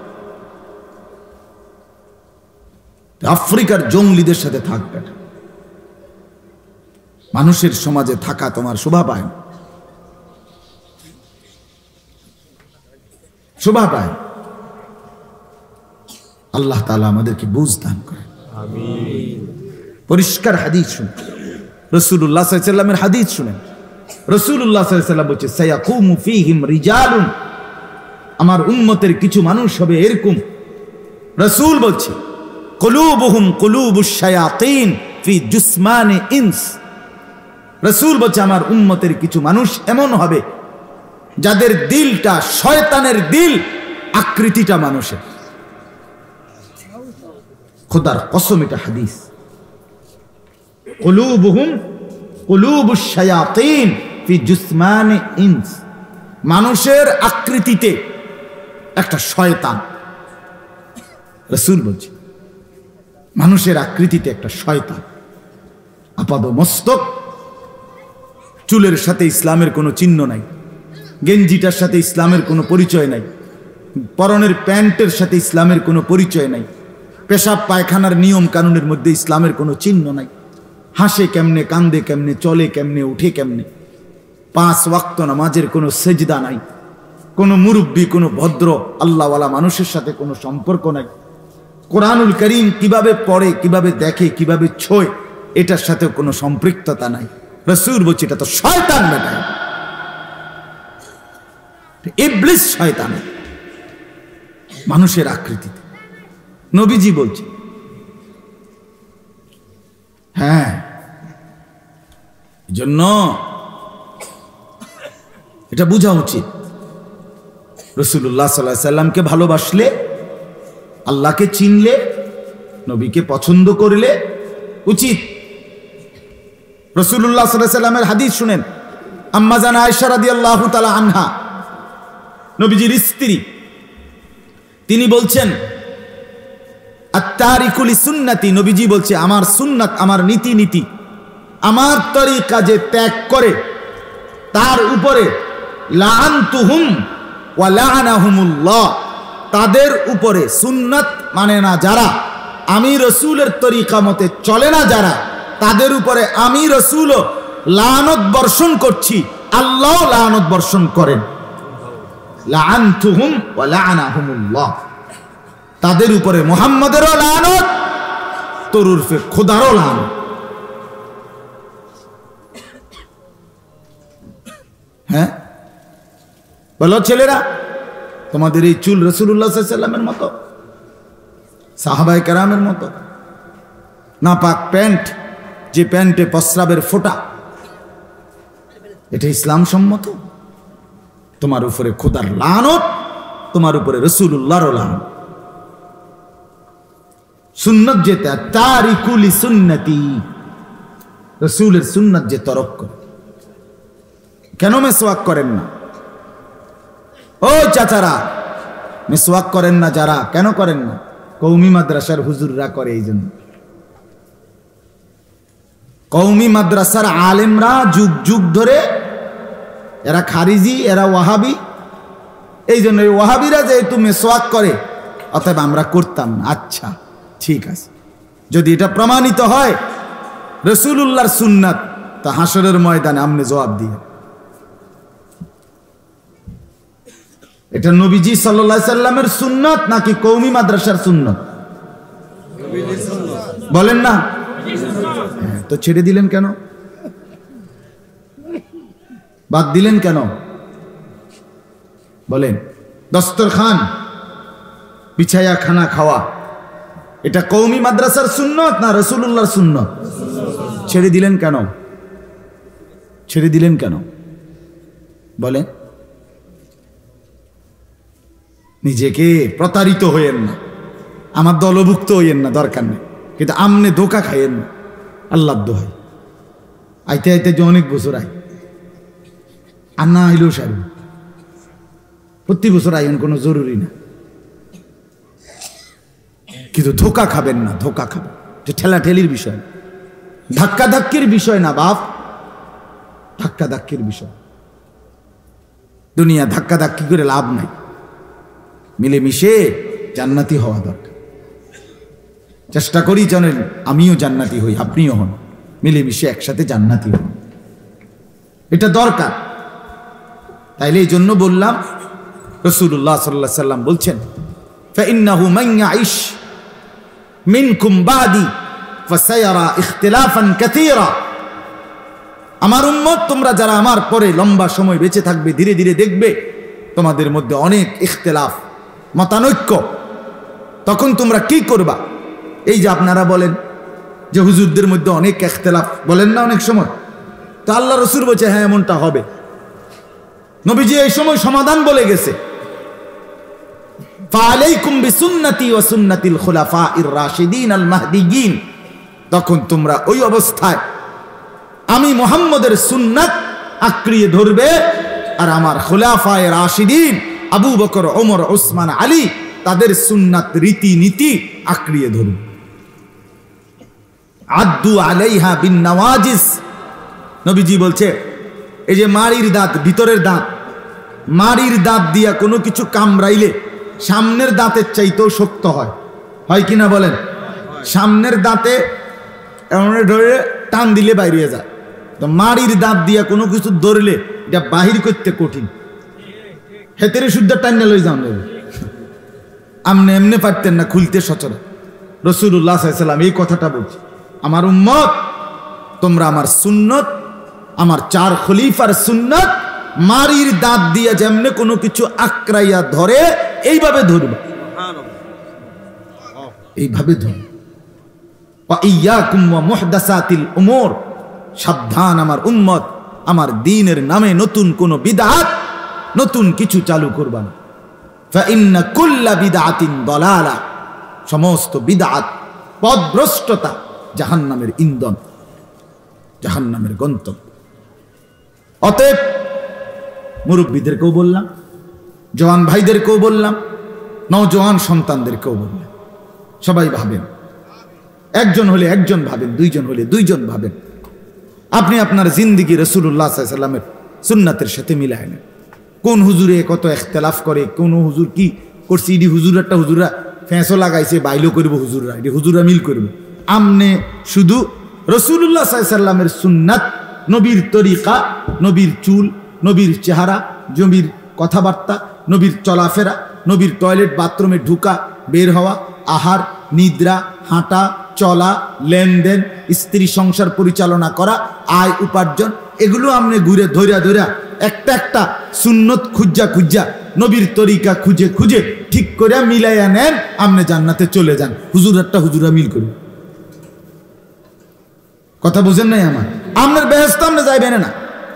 Speaker 1: আফ্রিকার জঙ্গলিদের সাথে থাকবে না, মানুষের সমাজে থাকা তোমার শোভা পায় না, শোভা পায়। আল্লাহ তাআলা আমাদেরকে বুঝ দান করে। আমিন। পরিষ্কার হাদিস শুনুন, রাসূলুল্লাহ সাল্লাল্লাহু আলাইহি ওয়াসাল্লামের হাদিস শুনেন। রাসূলুল্লাহ সাল্লাল্লাহু আলাইহি ওয়াসাল্লাম বলেছে, সায়াকুমু ফীহিম রিজালুন, আমার উম্মতের কিছু মানুষ হবে এরকম। রাসূল বলছে, কুলুবুহুম কুলুবুশ শায়াতিন ফি জুসমানি ইনস। রাসূল বলছে, আমার উম্মতের কিছু মানুষ এমন হবে যাদের দিলটা শয়তানের দিল, আকৃতিটা মানুষের। খোদার কসম, এটা হাদিস। কুলুবুহুম কুলুবুশ শায়াতিন ফি জুসমানি ইনস, মানুষের আকৃতিতে একটা শয়তান। রাসূল বলছে মানুষের আকৃতিতে একটা শয়তান, আপাদমস্তক, চুলের সাথে ইসলামের কোনো চিহ্ন নাই, গেঞ্জিটার সাথে ইসলামের কোনো পরিচয় নাই, পরনের প্যান্টের সাথে ইসলামের কোনো পরিচয় নাই, পেশাব পায়খানার নিয়ম কানুনের মধ্যে ইসলামের কোনো চিহ্ন নাই, হাসে কেমনে, কান্দে কেমনে, চলে কেমনে, উঠে কেমনে, 5 ওয়াক্ত নামাজের কোনো সেজদা নাই, কোনো মুরব্বী, কোনো ভদ্র আল্লাহওয়ালা মানুষের সাথে কোনো সম্পর্ক নাই, কোরআনুল করিম কিভাবে পড়ে, কিভাবে দেখে, কিভাবে ছোঁয়, এটার সাথে কোনো সম্পৃক্ততা নাই। রাসূল বলছে এটা তো শয়তান, বেটা ইবলিস, শয়তান মানুষের আকৃতিতে। নবীজি বলছে হ্যাঁ, এজন্য এটা বোঝা উচিত। রাসূলুল্লাহ সাল্লাল্লাহু আলাইহি সাল্লামকে ভালোবাসলে, আল্লাহকে চিনলে, নবীকে পছন্দ করলে উচিত। রাসূলুল্লাহ সাল্লাল্লাহু আলাইহি সাল্লামের হাদিস শুনেন, আম্মা জান আয়েশা রাদিয়াল্লাহু তাআলা আনহা, নবীজির স্ত্রী, তিনি বলছেন আত-তারিকু লিসুন্নতি, নবীজি বলছে আমার সুন্নাত, আমার নীতি, আমার তরিকা যে ত্যাগ করে তার উপরে লাআনতুহুম ওয়া লাআনাহুমুল্লাহ, তাদের উপরে, সুন্নাত মানে না যারা, আমি রাসূলের তরিকা মতে চলে না যারা, তাদের উপরে আমি রাসূলও লানত বর্ষণ করছি, আল্লাহ লানত বর্ষণ করেন। লাআনতুহুম ওয়া লাআনাহুমুল্লাহ, তাদের উপরে মুহাম্মাদেরও লানত, তোর উরফে খোদারও লানত। হ্যাঁ বলো ছেলেরা, তোমাদের এই চুল রাসূলুল্লাহ সাল্লাল্লাহু আলাইহি সাল্লামের মতো, সাহাবায়ে কেরামের মতো, নাপাক প্যান্ট, যে প্যান্টে প্রস্রাবের ফোঁটা, এটা ইসলাম সম্মত? তোমার উপরে খোদার লানত, তোমার উপরে রাসূলুল্লাহর লানত। সুন্নাত যেটা তারিকু লিসুন্নতি, রাসূলের সুন্নাত যে তরক করে। কেন মেসওয়াক করেন না? ও চাচারা, মেসওয়াক করেন না যারা, কেন করেন না? কওমি মাদ্রাসার হুজুররা করে। এই জন্য কওমি মাদ্রাসার আলেমরা যুগ যুগ ধরে, এরা খারিজি, এরা ওয়াহাবি, এই জন্য ওয়াহাবিরা যেহেতু মেসওয়াক করে, অতএব আমরা করতাম না। আচ্ছা ঠিক আছে, যদি এটা প্রমাণিত হয় রাসূলুল্লাহর সুন্নাত, তা হাসরের ময়দানে আমনে জবাব দিয়ে, এটা নবীজি সাল্লাল্লাহু আলাইহি সাল্লামের সুন্নাত নাকি কওমি মাদ্রাসার সুন্নাত? বলেন না? তো ছেড়ে দিলেন কেন? বাদ দিলেন কেন? বলেন। দস্তরখান বিছায়া খানা খাওয়া, এটা কওমি মাদ্রাসার সুন্নাত না রাসূলুল্লাহর সুন্নাত? ছেড়ে দিলেন কেন? ছেড়ে দিলেন কেন? বলেন। নিজেকে প্রতারিত হইয়েন না, আমার দলভুক্ত হইয়েন না, দরকার নেই, কিন্তু আমনে ধোকা খাইয়েন না। আল্লাহর দোহাই, আইতে আইতে যে অনেক বছর আই, আর না আইলেও সারি, প্রতি বছর আইন কোনো জরুরি না, কিন্তু ধোকা খাবেন না। ধোকা খাবেন, যে ঠেলাঠেলির বিষয়, ধাক্কা ধাক্কির বিষয় না বাপ, ধাক্কা ধাক্কির বিষয়। দুনিয়া ধাক্কা ধাক্কি করে লাভ নাই, মিলেমিশে জান্নাতি হওয়া দরকার। চেষ্টা করি জানেন, আমিও জান্নাতি হই, আপনিও হন, মিলেমিশে একসাথে জান্নাতি হন, এটা দরকার। তাইলে এই জন্য বললাম, রাসূলুল্লাহ সাল্লাল্লাহু আলাইহি সাল্লাম বলছেন, ফাইন্নাহু মান ইয়াইশ মিনকুম বাদি ফাসায়ারা ইখতিলাফান কাসীরা, আমার উম্মত, তোমরা যারা আমার পরে লম্বা সময় বেঁচে থাকবে, ধীরে ধীরে দেখবে তোমাদের মধ্যে অনেক ইখতিলাফ, মতানৈক্য। তখন তোমরা কি করবা? এই যে আপনারা বলেন যে হুজুরদের মধ্যে অনেক ইখতিলাফ, বলেন না অনেক সময়, তো আল্লাহ রাসূল বলছে হ্যাঁ এমনটা হবে। নবীজি এই সময় সমাধান বলে গেছে, ফাআলাইকুম বিসুন্নতি ওয়া সুন্নাতিল খুলাফাইর রাশিদিন আল মাহদিয়িন। তখন তোমরা ওই অবস্থায় আমি মুহাম্মদের সুন্নাত আঁকড়িয়ে ধরবে, আর আমার খুলাফায়ে রাশিদিন আবু বকর, ওমর, ওসমান, আলী তাদের সুন্নাত রীতি নীতি আঁকড়িয়ে ধরবে। আদ্দু আলাইহা বিন নওয়াজিস, নবীজি বলছে এই যে মাড়ির দাঁত, ভিতরের দাঁত, মাড়ির দাঁত দিয়া কোনো কিছু কামড়াইলে সামনের দাঁতের চাইতেও শক্ত হয়, হয় কিনা বলেন? সামনের দাঁতে এমন ধরে টান দিলে বাইরে যায়, তো মাড়ির দাঁত দিয়া কোনো কিছু ধরলে এটা বাহির করতে কঠিন, হেতেরে শুদ্ধ টান্না লই যান, আমনে এমনি পারতেন না খুলতে সচরাচর। রাসূলুল্লাহ সাল্লাল্লাহু আলাইহি ওয়াসাল্লাম এই কথাটা বলছে, আমার উম্মত তোমরা আমার সুন্নত, আমার চার খলিফার সুন্নত মারির দাঁত দিয়ে যেমনে কোনো কিছু আঁকড়াইয়া ধরে এইভাবে ধরবা, এইভাবে ধরবা। ওয়া ইয়াকুম ওয়া মুহদাসাতিল উমুর, সাবধান আমার উম্মত, আমার দ্বীনের নামে নতুন কোন বিদআত, নতুন কিছু চালু করবা না। ফা ইন্না কুল্লা বিদআতিন দালালা, সমস্ত বিদআত পথভ্রষ্টতা, জাহান্নামের ইন্ধন, জাহান্নামের গন্তব্য। অতএব মুরব্বীদেরকেও বললাম, জওয়ান ভাইদেরকেও বললাম, নওজওয়ান সন্তানদেরকেও বললাম, সবাই ভাবেন, একজন হলে একজন ভাবেন, দুইজন হলে দুইজন ভাবেন। আপনি আপনার জিন্দিগি রাসূলুল্লাহ সাল্লাল্লাহু আলাইহি ওয়াসাল্লামের সুন্নাতের সাথে মিলায় নেন। কোন হুজুরে কত ইখতিলাফ করে, কোন হুজুর কি করছে, ইডি হুজুরটা হুজুরা ফেঁসো লাগাইছে, বাইলো করব হুজুররা, এটি হুজুরা মিল করব। আমনে শুধু রাসূলুল্লাহ সাল্লাল্লাহু আলাইহি ওয়াসাল্লামের সুন্নাত, নবীর তরিকা, নবীর চুল, নবীর চেহারা, নবীর কথাবার্তা, নবীর চলাফেরা, নবীর টয়লেট বাথরুমে ঢুকা বের হওয়া, আহার, নিদ্রা, হাঁটা, চলা, লেনদেন, স্ত্রী সংসার পরিচালনা করা, আয় উপার্জন, এগুলো আপনি ঘুরে ধৈরা ধৈরা একটা একটা সুন্নত খুঁজা খুঁজা, নবীর তরিকা খুঁজে খুঁজে ঠিক করে মিলাইয়া নেন, আপনি জান্নাতে চলে যান। হুজুরটা হুজুরা মিল করুন। কথা বুঝেন নাই আমার? আপনার বেহেশতে আপনি যাইবেন না,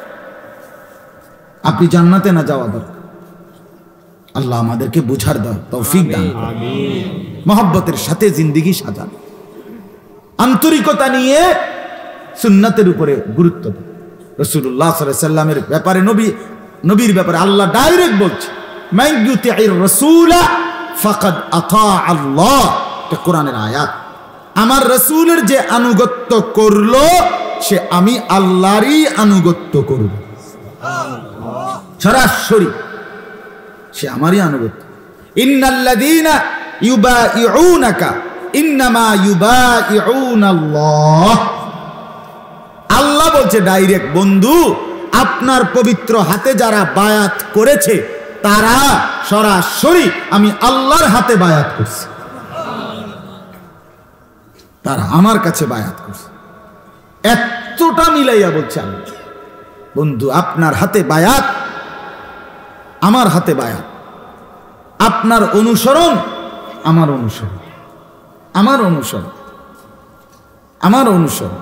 Speaker 1: আপনি জান্নাতে না যাওয়া দরকার। আল্লাহ আমাদেরকে বুঝার দাও, তৌফিক দান, মহব্বতের সাথে জিন্দেগি সাজান, আন্তরিকতা নিয়ে সুন্নাতের উপরে গুরুত্ব দেন। রাসূলুল্লাহ সাল্লাল্লাহু আলাইহি ওয়াসাল্লামের ব্যাপারে, নবীর ব্যাপারে আল্লাহ ডাইরেক্ট বলছে, মান ইউতি'র রাসূলা ফাকাদ আতা আল্লাহ, এটা কোরআনের আয়াত। আমার রাসূলের যে আনুগত্য করলো সে আমি আল্লাহরই আনুগত্য করব, সরাসরি সে আমারই আনুগত্য। ইন্নাল্লাযীনা ইউবাইউনাকা ইন্নামা ইউবাইউনাল্লাহ, আল্লাহ বলছে ডাইরেক্ট, বন্ধু আপনার পবিত্র হাতে যারা বায়াত করেছে তারা সরাসরি আমি আল্লাহর হাতে বায়াত করছে, তারা আমার কাছে বায়াত করছে। এতটা মিলাইয়া বলছে আল্লাহ, বন্ধু আপনার হাতে বায়াত, আমার হাতে বায়াত, আপনার অনুসরণ আমার অনুসরণ, আমার অনুসরণ, আমার অনুসরণ।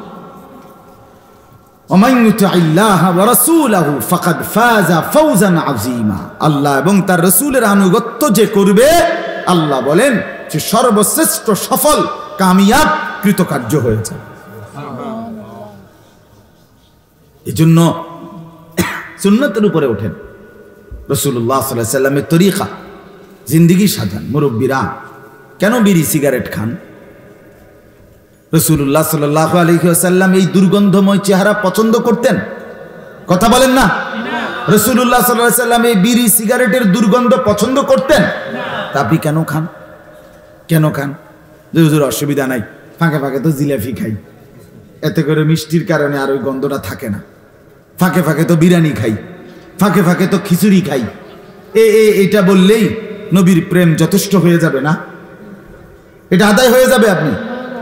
Speaker 1: ওমান ইউতি'ল্লাহ ওয়া রাসূলাহু ফাকাদ ফাযা ফাওজান আযীমা, আল্লাহ এবং তার রাসূলের আনুগত্য যে করবে, আল্লাহ বলেন যে সর্বশ্রেষ্ঠ সফল, কামিয়াব, কৃতকার্য হয়েছে। এজন্য সুন্নতের উপরে ওঠেন, রাসূলুল্লাহ সাল্লাল্লাহু আলাইহি ওয়াসাল্লামের তরিকা জিন্দেগি সাজান। মুরব্বীরা কেন বিড়ি সিগারেট খান? রাসূলুল্লাহ সাল্লাল্লাহু আলাইহি ওয়াসাল্লাম এই দুর্গন্ধময় চেহারা পছন্দ করতেন? কথা বলেন না। রাসূলুল্লাহ সাল্লাল্লাহু আলাইহি ওয়াসাল্লাম এই বিড়ি সিগারেটের দুর্গন্ধ পছন্দ করতেন? তা আপনি কেন খান? কেন খান? যে হুজুর অসুবিধা নাই, ফাঁকে ফাঁকে তো জিলাপি খাই, এতে করে মিষ্টির কারণে আর ওই গন্ধটা থাকে না। ফাঁকে ফাঁকে তো বিরিয়ানি খাই, ফাঁকে ফাঁকে তো খিচুড়ি খাই, এটা বললেই নবীর প্রেম যথেষ্ট হয়ে যাবে না? এটা আদায় হয়ে যাবে আপনি?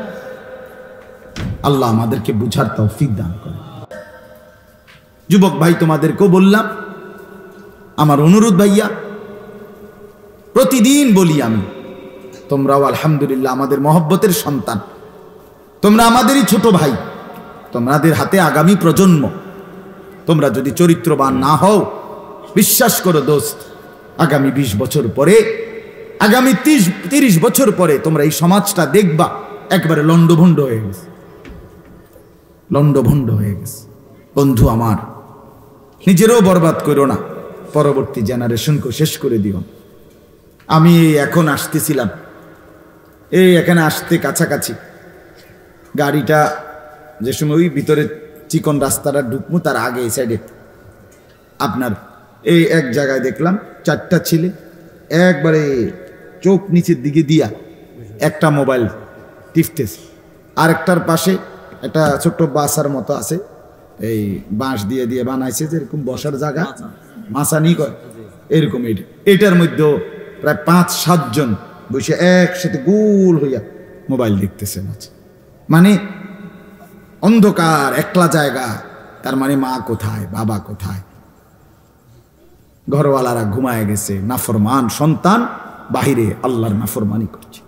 Speaker 1: আল্লাহ আমাদেরকে বুঝার তৌফিক দান করে। যুবক ভাই তোমাদেরকেও বললাম, আমার অনুরোধ ভাইয়া, প্রতিদিন বলি আমি, তোমরাও আলহামদুলিল্লাহ আমাদের মহব্বতের সন্তান, তোমরা আমাদেরই ছোট ভাই, তোমাদের হাতে আগামী প্রজন্ম। তোমরা যদি চরিত্রবান না হও, বিশ্বাস করো দোস্ত, আগামী 20 বছর পরে, আগামী 30 বছর পরে তোমরা এই সমাজটা দেখবা একবারে লন্ডভন্ড হয়ে গেছে, লন্ডভন্ড হয়ে গেছে। বন্ধু আমার, নিজেরও বরবাদ করো না, পরবর্তী জেনারেশনকে শেষ করে দিও। আমি এখন আসতেছিলাম, এখানে আসতে কাছাকাছি গাড়িটা যে সময় ওই ভিতরে চিকন রাস্তাটা ঢুকবো তার আগে এই সাইডে আপনার এক জায়গায় দেখলাম 4টা ছেলে একবারে চোখ নিচের দিকে দিয়া একটা মোবাইল টিপতেছে, আরেকটার পাশে একটা ছোট্ট বাসার মতো আছে, এই বাঁশ দিয়ে দিয়ে বানাইছে যেরকম বসার জায়গা, মাছানি করে এরকম। এটার মধ্যেও প্রায় 5-7 জন বসে একসাথে গোল হইয়া মোবাইল দেখতেছে। মানে অন্ধকার একলা জায়গা, তার মানে মা কোথায়, বাবা কোথায়, ঘরওয়ালারা ঘুমায় গেছে, নাফরমান সন্তান বাহিরে আল্লাহর নাফরমানি করছে।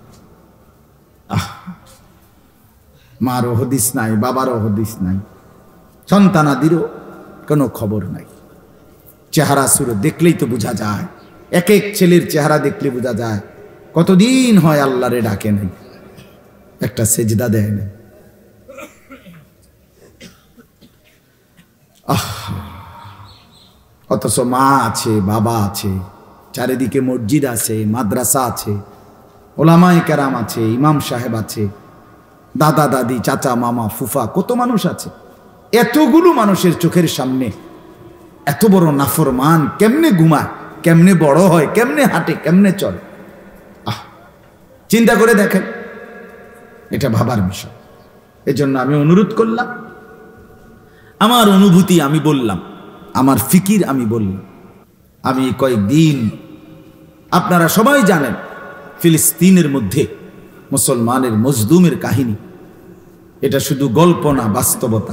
Speaker 1: মারও হদিস নাই, বাবারও হদিস নাই, সন্তানাদিরও কোনো খবর নাই। চেহারা সুরে দেখলেই তো বোঝা যায়, এক এক ছেলের চেহারা দেখলে বোঝা যায় কতদিন হয় আল্লাহরে ডাকে নাই, একটা সেজদা দেয় না। অথচ মা আছে, বাবা আছে, চারিদিকে মসজিদ আছে, মাদ্রাসা আছে, ওলামায়ে কেরাম আছে, ইমাম সাহেব আছে, দাদা দাদি, চাচা মামা ফুফা, কত মানুষ আছে। এতগুলো মানুষের চোখের সামনে এত বড় নাফরমান কেমনে ঘুমায়, কেমনে বড় হয়, কেমনে হাঁটে, কেমনে চলে? চিন্তা করে দেখেন, এটা ভাবার বিষয়। এজন্য আমি অনুরোধ করলাম, আমার অনুভূতি আমি বললাম, আমার ফিকির আমি বললাম। আমি কয়েকদিন, আপনারা সবাই জানেন ফিলিস্তিনের মধ্যে মুসলমানের মজলুমের কাহিনী, এটা শুধু গল্প না, বাস্তবতা।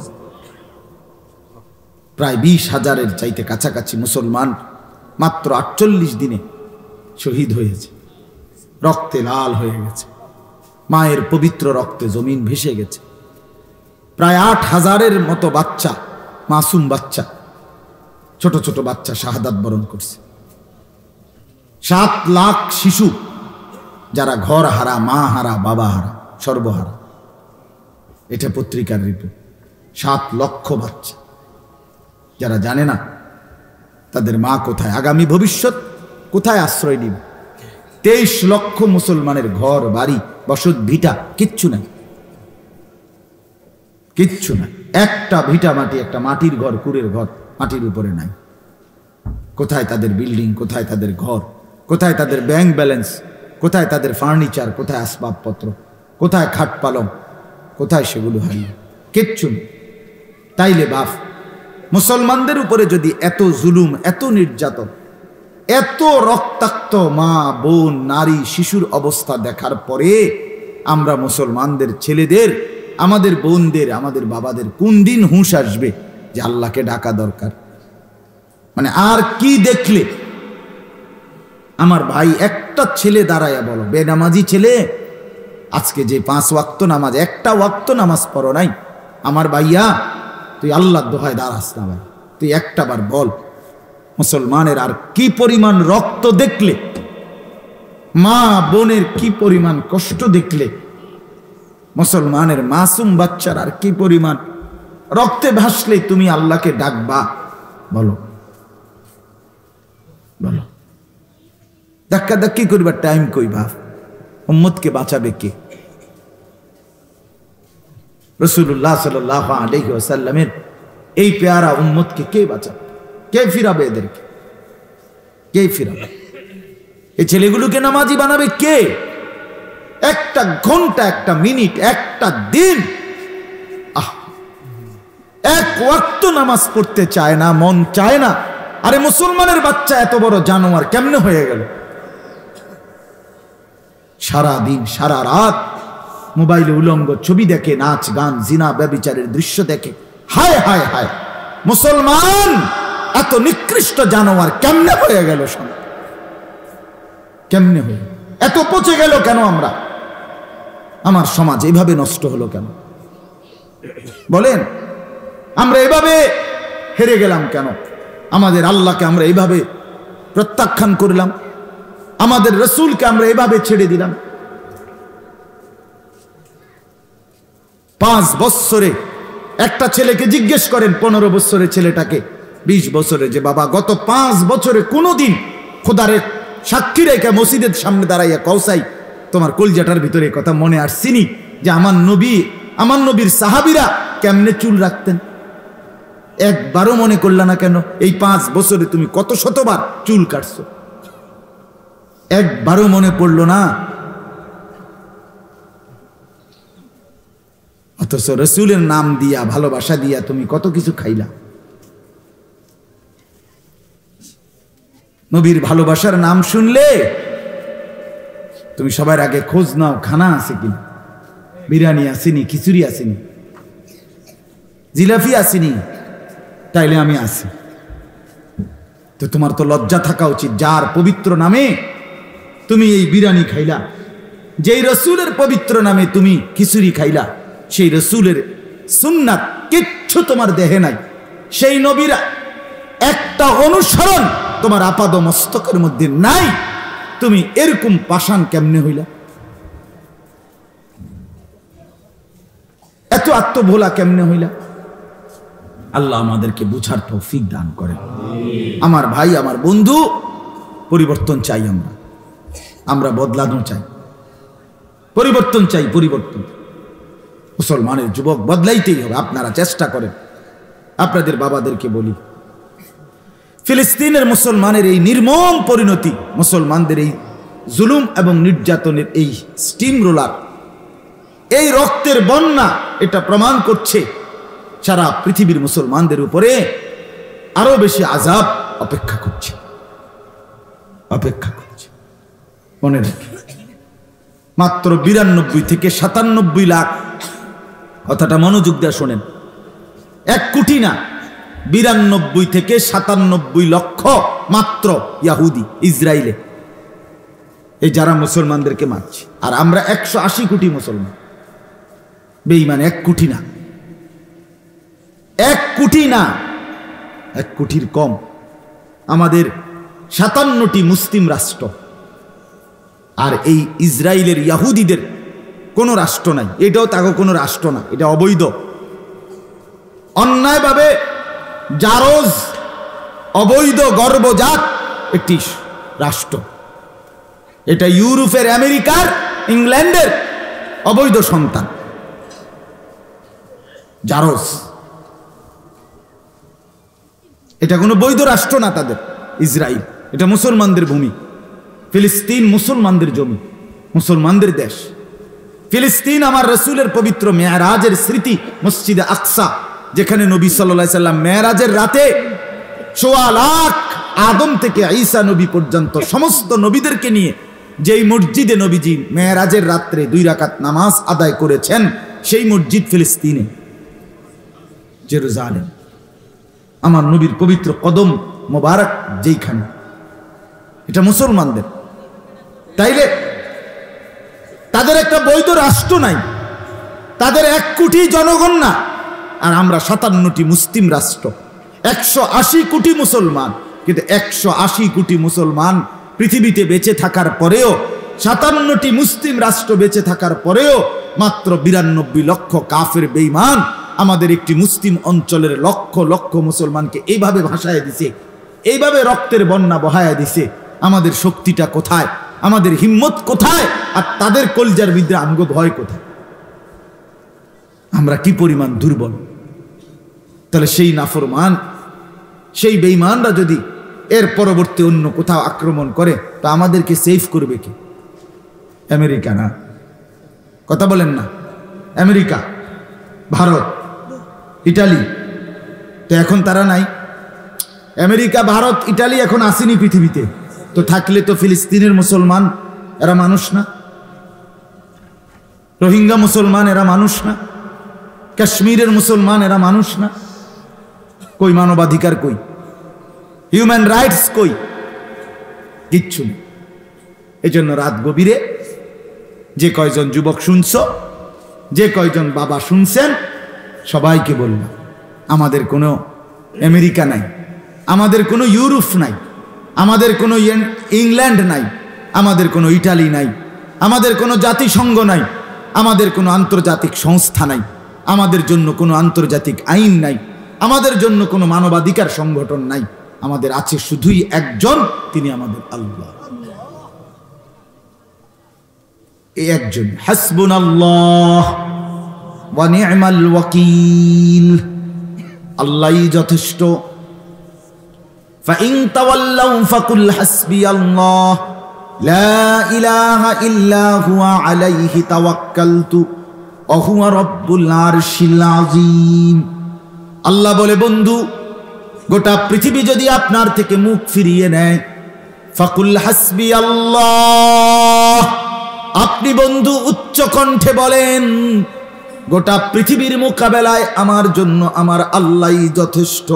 Speaker 1: প্রায় 20,000-এর চাইতে কাছাকাছি মুসলমান মাত্র 48 দিনে শহীদ হয়েছে, রক্তে লাল হয়ে গেছে, মায়ের পবিত্র রক্তে জমিন ভেসে গেছে। প্রায় 8,000-এর মতো বাচ্চা, মাসুম বাচ্চা, ছোট ছোট বাচ্চা শাহাদাত বরণ করছে। 7 লাখ শিশু যারা ঘর হারা, মা হারা, বাবা হারা, সর্বহারা। এটা পত্রিকার রিপোর্ট। 7 লক্ষ বাচ্চা যারা জানে না তাদের মা কোথায়, আগামী ভবিষ্যৎ কোথায় আশ্রয় নিবে। 23 লক্ষ মুসলমানের ঘর বাড়ি, বসত ভিটা কিচ্ছু নাই, কিচ্ছু নাই। একটা ভিটা মাটি, একটা মাটির ঘর, কুড়ের ঘর মাটির উপরে নাই। কোথায় তাদের বিল্ডিং, কোথায় তাদের ঘর, কোথায় তাদের ব্যাংক ব্যালেন্স, কোথায় তাদের ফার্নিচার, কোথায় আসবাবপত্র, কোথায় খাট পালং, কোথায় সেগুলো হারিয়ে, কিচ্ছু নেই। তাইলে বাপ, মুসলমানদের উপরে যদি এত জুলুম, এত নির্যাতন, এত রক্তাক্ত মা বোন নারী শিশুর অবস্থা দেখার পরে আমরা মুসলমানদের ছেলেদের, আমাদের বোনদের, আমাদের বাবাদের কোন দিন হুঁশ আসবে যে আল্লাহকে ডাকা দরকার? মানে আর কি দেখলে? আমার ভাই, একটা ছেলে দাঁড়াইয়া বলো, বেনামাজি ছেলে, আজকে যে 5 ওয়াক্ত নামাজ, একটা ওয়াক্ত নামাজ পড়ো নাই, আমার ভাইয়া তুই আল্লাহর দোহায় দাঁড়াস না ভাই, তুই একটাবার বল মুসলমানের আর কি পরিমাণ রক্ত দেখলে, মা বোনের কি পরিমাণ কষ্ট দেখলে, মুসলমানের মাসুম বাচ্চার আর কি পরিমাণ রক্তে ভাসলে তুমি আল্লাহকে ডাকবা? বলো বলো। ধাক্কা ধাক্কি করবার টাইম কই বাপ? উম্মতকে বাঁচাবে কে? রাসূলুল্লাহ সাল্লাল্লাহু আলাইহি ওয়াসাল্লামের এই পেয়ারা উম্মতকে কে বাঁচাবে? কে ফিরাবে এদেরকে? কে ফিরাবে? এই ছেলেগুলোকে নামাজি বানাবে কে? একটা ঘন্টা, একটা মিনিট, একটা দিন এক ওয়াক্ত নামাজ পড়তে চায় না, মন চায় না। আরে মুসলমানের বাচ্চা এত বড় জানোয়ার কেমনে হয়ে গেল? সারা দিন সারা রাত মোবাইলে উলঙ্গ ছবি দেখে, নাচ গান, জিনা ব্যভিচারের দৃশ্য দেখে। হায় হায় হায়, মুসলমান এত নিকৃষ্ট জানোয়ার কেমনে হয়ে গেল? কেমনে হয়ে এত পচে গেল কেন আমরা? আমার সমাজ এইভাবে নষ্ট হলো কেন? বলেন, আমরা এভাবে হেরে গেলাম কেন? আমাদের আল্লাহকে আমরা এইভাবে প্রত্যাখ্যান করলাম, আমাদের রসুলকে আমরা এইভাবে ছেড়ে দিলাম। 5 বৎসরে একটা ছেলেকে জিজ্ঞেস করেন 15 বছরের ছেলেটাকে 20 বছরে, যে বাবা গত 5 বছরে কোনোদিন খোদারে সাক্ষী রেখে মসজিদের সামনে দাঁড়াইয়া কৌসাই তোমার কলজাটার ভিতরে কথা মনে আসছিনি যে আমার নবীর সাহাবীরা কেমনে চুল রাখতেন? একবারও মনে করলা না কেন? এই 5 বছরে তুমি কত শতবার চুল কাটছো, একবারও মনে পড়লো না? অথচ রসুলের নাম দিয়া ভালোবাসা দিয়া তুমি কত কিছু খাইলা। নবীর ভালোবাসার নাম শুনলে তুমি সবার আগে খোঁজ নাও খানা আছে কিনা, বিরিয়ানি আসেনি, খিচুড়ি আসেনি, জিলাপি আসেনি, তাইলে আমি আসি। তো তোমার তো লজ্জা থাকা উচিত, যার পবিত্র নামে তুমি এই বিরিয়ানি খাইলা, যেই রসুলের পবিত্র নামে তুমি খিচুড়ি খাইলা, সেই রসুলের সুন্নাত কিচ্ছু তোমার দেহে নাই, সেই নবীর একটা অনুসরণ তোমার আপাদ মস্তকের মধ্যে নাই, তুমি এরকম পাষাণ কেমনে হইলা? এত আত্মভোলা কেমনে হইলা? আল্লাহ আমাদেরকে বুঝার তৌফিক দান করেন। আমার ভাই, আমার বন্ধু, পরিবর্তন চাই, আমরা বদলানো চাই, পরিবর্তন চাই, পরিবর্তন। মুসলমানের যুবক বদলাইতেই হবে, আপনারা চেষ্টা করেন। আপনাদের বাবাদেরকে বলি, ফিলিস্তিনের মুসলমানের এই নির্মম পরিণতি, মুসলমানদের এই জুলুম এবং নির্যাতনের এই স্টিম রোলার, এই রক্তের বন্যা, এটা প্রমাণ করছে সারা পৃথিবীর মুসলমানদের উপরে আরো বেশি আযাব অপেক্ষা করছে, অপেক্ষা করছে। মনে রাখি, মাত্র 92 থেকে 97 লাখ, কথাটা মনোযোগ দিয়ে শোনেন, 1 কোটি না, 92 থেকে 97 লক্ষ মাত্র ইয়াহুদি ইসরায়েলে, এই যারা মুসলমানদেরকে মারছে। আর আমরা 180 কোটি মুসলমান, বেঈমান। 1 কোটি না, 1 কোটি না, 1 কোটির কম। আমাদের 57টি মুসলিম রাষ্ট্র, আর এই ইসরায়েলের ইয়াহুদিদের কোনো রাষ্ট্র নাই, এটাও তাকে কোনো রাষ্ট্র না, এটা অবৈধ, অন্যায়ভাবে জারজ, অবৈধ গর্ভজাত একটি রাষ্ট্র। এটা ইউরোপের, আমেরিকার, ইংল্যান্ডের অবৈধ সন্তান, জারজ। এটা কোনো বৈধ রাষ্ট্র না তাদের, ইসরায়েল। এটা মুসলমানদের ভূমি, ফিলিস্তিন মুসলমানদের জমি, মুসলমানদের দেশ। ফিলিস্তিন আমার রসুলের পবিত্র মেরাজের স্মৃতি, মসজিদে আকসা, যেখানে নবী সাল্লাল্লাহু আলাইহি সাল্লাম মেরাজের রাতে 1.25 লাখ আদম থেকে ঈসা নবী পর্যন্ত সমস্ত নবীদেরকে নিয়ে যেই মসজিদে নবীজি মেরাজের রাত্রে 2 রাকাত নামাজ আদায় করেছেন, সেই মসজিদ ফিলিস্তিনে, জেরুজালেম। আমার নবীর পবিত্র কদম মোবারক যেইখানে, এটা মুসলমানদের। তাইলে তাদের একটা বৈধ রাষ্ট্র নাই, তাদের 1 কোটি জনগণ না, আর আমরা 57টি মুসলিম রাষ্ট্র, 180 কোটি মুসলমান। কিন্তু 180 কোটি মুসলমান পৃথিবীতে বেঁচে থাকার পরেও, 57টি মুসলিম রাষ্ট্র বেঁচে থাকার পরেও মাত্র 92 লক্ষ কাফের বেঈমান আমাদের একটি মুসলিম অঞ্চলের লক্ষ লক্ষ মুসলমানকে এইভাবে ভাসায় দিছে, এইভাবে রক্তের বন্যা বহায়া দিছে। আমাদের শক্তিটা কোথায়? আমাদের হিম্মত কোথায়? আর তাদের কলজার ভিতরে আমগো ভয় কোথায়? আমরা কি পরিমাণ দুর্বল! তাহলে সেই নাফরমান, সেই বেঈমানরা যদি এর পরবর্তী অন্য কোথাও আক্রমণ করে, তা আমাদেরকে সেফ করবে কে? আমেরিকা না? কথা বলেন না? আমেরিকা, ভারত, ইটালি, তো এখন তারা নাই। আমেরিকা, ভারত, ইটালি এখন আসেনি পৃথিবীতে, তো থাকলে তো ফিলিস্তিনের মুসলমান এরা মানুষ না? রোহিঙ্গা মুসলমান এরা মানুষ না? কাশ্মীরের মুসলমান এরা মানুষ না? কই মানবাধিকার, কই হিউম্যান রাইটস, কই? কিচ্ছু নেই। এই জন্য রাত গভীরে যে কয়জন যুবক শুনছ, যে কয়জন বাবা শুনছেন, সবাইকে বললাম, আমাদের কোনো আমেরিকা নাই, আমাদের কোনো ইউরোপ নাই, আমাদের কোনো ইংল্যান্ড নাই, আমাদের কোনো ইটালি নাই, আমাদের কোনো জাতিসংঘ নাই, আমাদের কোনো আন্তর্জাতিক সংস্থা নাই। আমাদের জন্য কোনো আন্তর্জাতিক আইন নাই, আমাদের জন্য কোনো মানবাধিকার সংগঠন নাই। আমাদের আছে শুধুই একজন, তিনি আমাদের আল্লাহ। এই একজন, হাসবুনাল্লাহ ওয়া নি'মাল ওয়াকিল, আল্লাহই যথেষ্ট। ফাইন তাওয়াল্লাউ ফাকুল হাসবিয়াল্লাহ লা ইলাহা ইল্লা হুয়া আলাইহি তাওয়াক্কালতু ওয়া হুয়া রাব্বুল আরশিল আযীম। আল্লাহ বলে, বন্ধু, গোটা পৃথিবী যদি আপনার থেকে মুখ ফিরিয়ে নেয়, ফাকুল হাসবিয়াল্লাহ, আপনি বন্ধু উচ্চ কণ্ঠে বলেন, গোটা পৃথিবীর মোকাবেলায় আমার জন্য আমার আল্লাহই যথেষ্ট।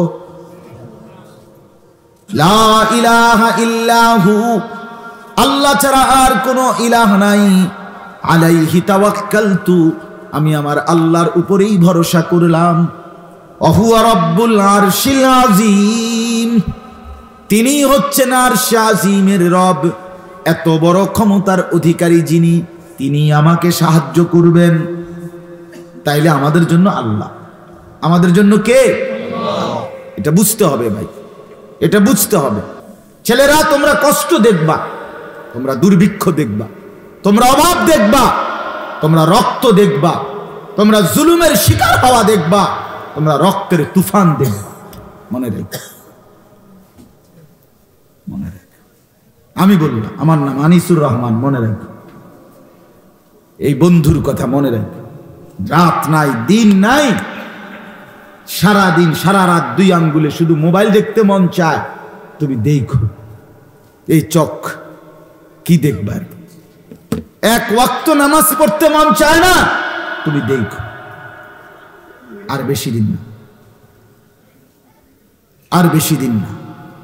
Speaker 1: লা ইলাহা ইল্লাহু, আল্লাহ ছাড়া আর কোনো ইলাহ নাই। আলাইহি তাওয়াক্কালতু, আমি আমার আল্লাহর উপরেই ভরসা করলাম। ওহুয়া রব্বুল আরশিল আযীম, তিনি হচ্ছেন আরশে আযীমের রব, এত বড় ক্ষমতার অধিকারী যিনি, তিনি আমাকে সাহায্য করবেন। তাইলে আমাদের জন্য আল্লাহ, আমাদের জন্য কে? এটা বুঝতে হবে ভাই, এটা বুঝতে হবে। ছেলেরা, তোমরা কষ্ট দেখবা, তোমরা দুর্ভিক্ষ দেখবা, তোমরা অভাব দেখবা, তোমরা রক্ত দেখবা, তোমরা জুলুমের শিকার হওয়া দেখবা, তোমরা রক্তের তুফান দেখবা। মনে রেখো, মনে রেখো। আমি বললাম, আমার নাম আনিসুর রহমান, মনে রেখো। এই বন্ধুর কথা মনে রেখো। রাত নাই, দিন নাই, সারা দিন সারা রাত দুই আঙ্গুলে শুধু মোবাইল দেখতে মন চায়। তুমি দেখো, এই চোখ কি দেখবার, এক ওয়াক্ত নামাজ পড়তে মন চায় না, তুমি দেখো। আর বেশি দিন না, আর বেশি দিন না।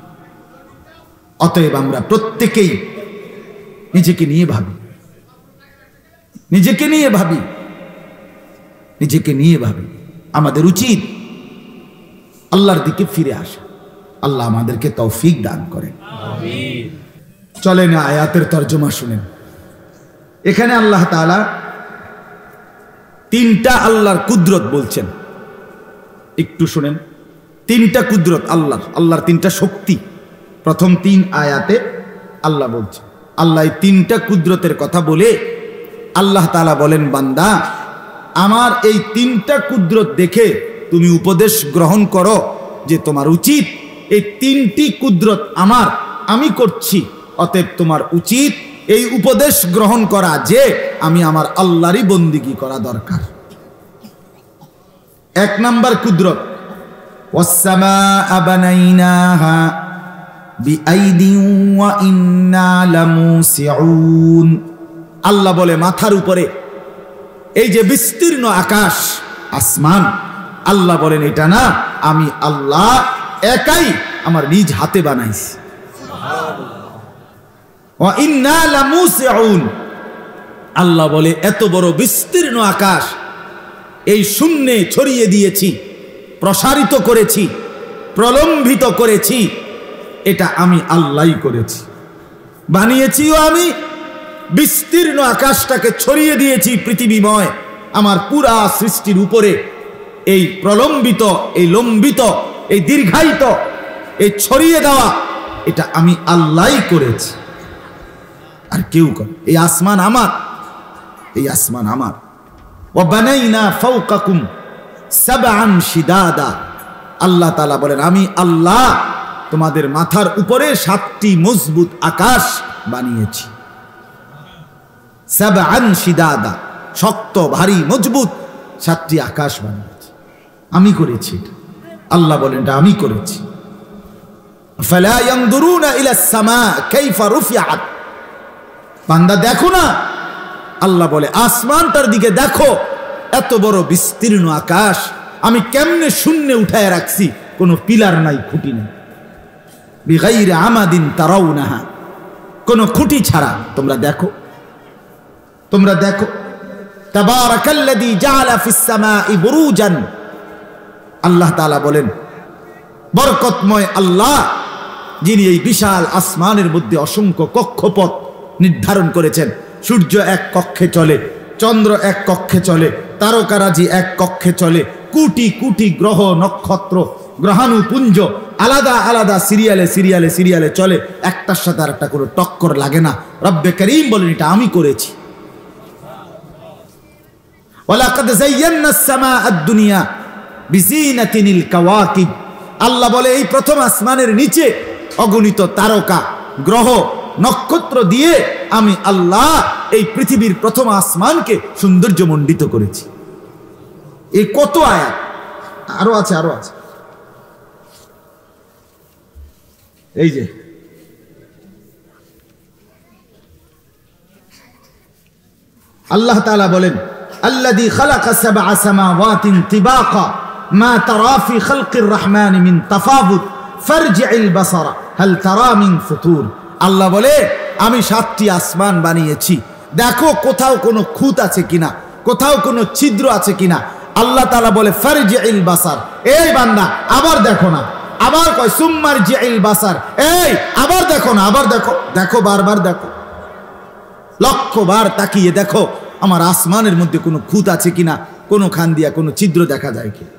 Speaker 1: অতএব আমরা প্রত্যেকেই নিজেকে নিয়ে ভাবি, নিজেকে নিয়ে ভাবি, নিজেকে নিয়ে ভাবি। আমাদের উচিত আল্লাহর দিকে ফিরে আসা। আল্লাহ আমাদেরকে তৌফিক দান করেন। আমিন। চলেন আয়াতের তর্জমা শুনেন। এখানে আল্লাহ তাআলা তিনটা আল্লাহর কুদরত বলছেন, একটু শুনেন। তিনটা কুদরত আল্লাহর, আল্লাহর তিনটা শক্তি। প্রথম তিন আয়াতে আল্লাহ বলছেন, আল্লাহ এই তিনটা কুদরতের কথা বলে আল্লাহ তাআলা বলেন, বান্দা, আমার এই তিনটা কুদরত দেখে তুমি উপদেশ গ্রহণ করো যে তোমার উচিত এই তিনটি কুদরত আমার, আমি করছি, অতএব তোমার উচিত এই উপদেশ গ্রহণ করা যে আমি আমার আল্লাহরই বন্দিগি করা দরকার। এক নাম্বার কুদরত, ওয়াস-সামাআ বানাইনাহা বিআইদিন ওয়া ইন্না লামুসিউন। আল্লাহ বলে, মাথার উপরে এই যে বিস্তীর্ণ আকাশ আসমান, আল্লাহ বলেন এটা না, আমি আল্লাহ একাই আমার নিজ হাতে বানাইছি। ওয়া ইন্না লামুসিউন, আল্লাহ বলে এত বড় বিস্তীর্ণ আকাশ এই শূন্যে ছড়িয়ে দিয়েছি, প্রসারিত করেছি, প্রলম্বিত করেছি, এটা আমি আল্লাহই করেছি, বানিয়েছিও আমি। বিস্তীর্ণ আকাশটাকে ছড়িয়ে দিয়েছি পৃথিবীময়, আমার পুরা সৃষ্টির উপরে এই প্রলম্বিত, এই লম্বিত, এই দীর্ঘায়িত, এই ছড়িয়ে দেওয়া, এটা আমি আল্লাহই করেছি, আর কেউ করে। এই আসমান আমার, এই আসমান আমার। ওয়া বানাইনা ফাওকাকুম সাবআন শিদাদা, আল্লাহ তাআলা বলেন, আমি আল্লাহ তোমাদের মাথার উপরে 7টি মজবুত আকাশ বানিয়েছি। সাবআন শিদাদা, শক্ত, ভারী, মজবুত 7টি আকাশ বানিয়েছি, আমি করেছি। আল্লাহ বলেন এটা আমি করেছি। ফালা ইয়ানদুরুনা ইলাস সামা কাইফা রুফিআত, বান্দা দেখো না, আল্লাহ বলে আসমানটার দিকে দেখো, এত বড় বিস্তীর্ণ আকাশ আমি কেমনে শূন্যে উঠায় রাখছি, কোনো পিলার নাই, খুঁটি নাই। বিগাইরি আমাদিন তারাউনাহা, কোনো খুঁটি ছাড়া। তোমরা দেখো, তোমরা দেখো। তাবারাকাল্লাযী জাআলা ফিস সামাই বুরুজান, আল্লাহ তাআলা বলেন, বরকতময় আল্লাহ যিনি এই বিশাল আসমানের মধ্যে অসংখ্য কক্ষপথ নির্ধারণ করেছেন। সূর্য এক কক্ষে চলে, চন্দ্র এক কক্ষে চলে, তারকারাজি এক কক্ষে চলে, কোটি কোটি গ্রহ নক্ষত্র গ্রহাণুপুঞ্জ আলাদা আলাদা সিরিয়ালে সিরিয়ালে সিরিয়ালে চলে, একটার সাথে আর একটা কোনো টক্কর লাগে না। রব্বে করিম বলেন এটা আমি করেছি। ওয়ালাকাদ যায়্যানাস সামাআদ দুনিয়া বিজিনাতিনিল কাওয়াকিব, আল্লাহ বলে এই প্রথম আসমানের নিচে অগণিত তারকা গ্রহ নক্ষত্র দিয়ে আমি আল্লাহ এই পৃথিবীর প্রথম আসমানকে সৌন্দর্যমণ্ডিত করেছি। এই কত আয়াত, আরো আছে আরো আছে। এই যে আল্লাহ তাআলা বলেন আল্লাযী খালাকা সাবআ সামাওয়াতিন তিবাকা মা তারা ফি খালকির রহমানি মিন তাফাবুত ফারজি'ল বাসারা হাল তারা মিন ফুতুর। আল্লাহ বলে আমি 7টি আসমান বানিয়েছি, দেখো কোথাও কোনো খুঁত আছে কিনা, কোথাও কোনো ছিদ্র আছে কিনা। আল্লাহ তাআলা বলে ফারজি'ল বাসার, এই বান্দা আবার দেখো না, আবার কয় সুম্মারজি'ল বাসার, এই আবার দেখো না, আবার দেখো, দেখো বারবার দেখো, লক্ষবার তাকিয়ে দেখো আমার আসমানের মধ্যে কোনো খুঁত আছে কিনা, কোনো খান দিয়া কোনো ছিদ্র দেখা যায় কি।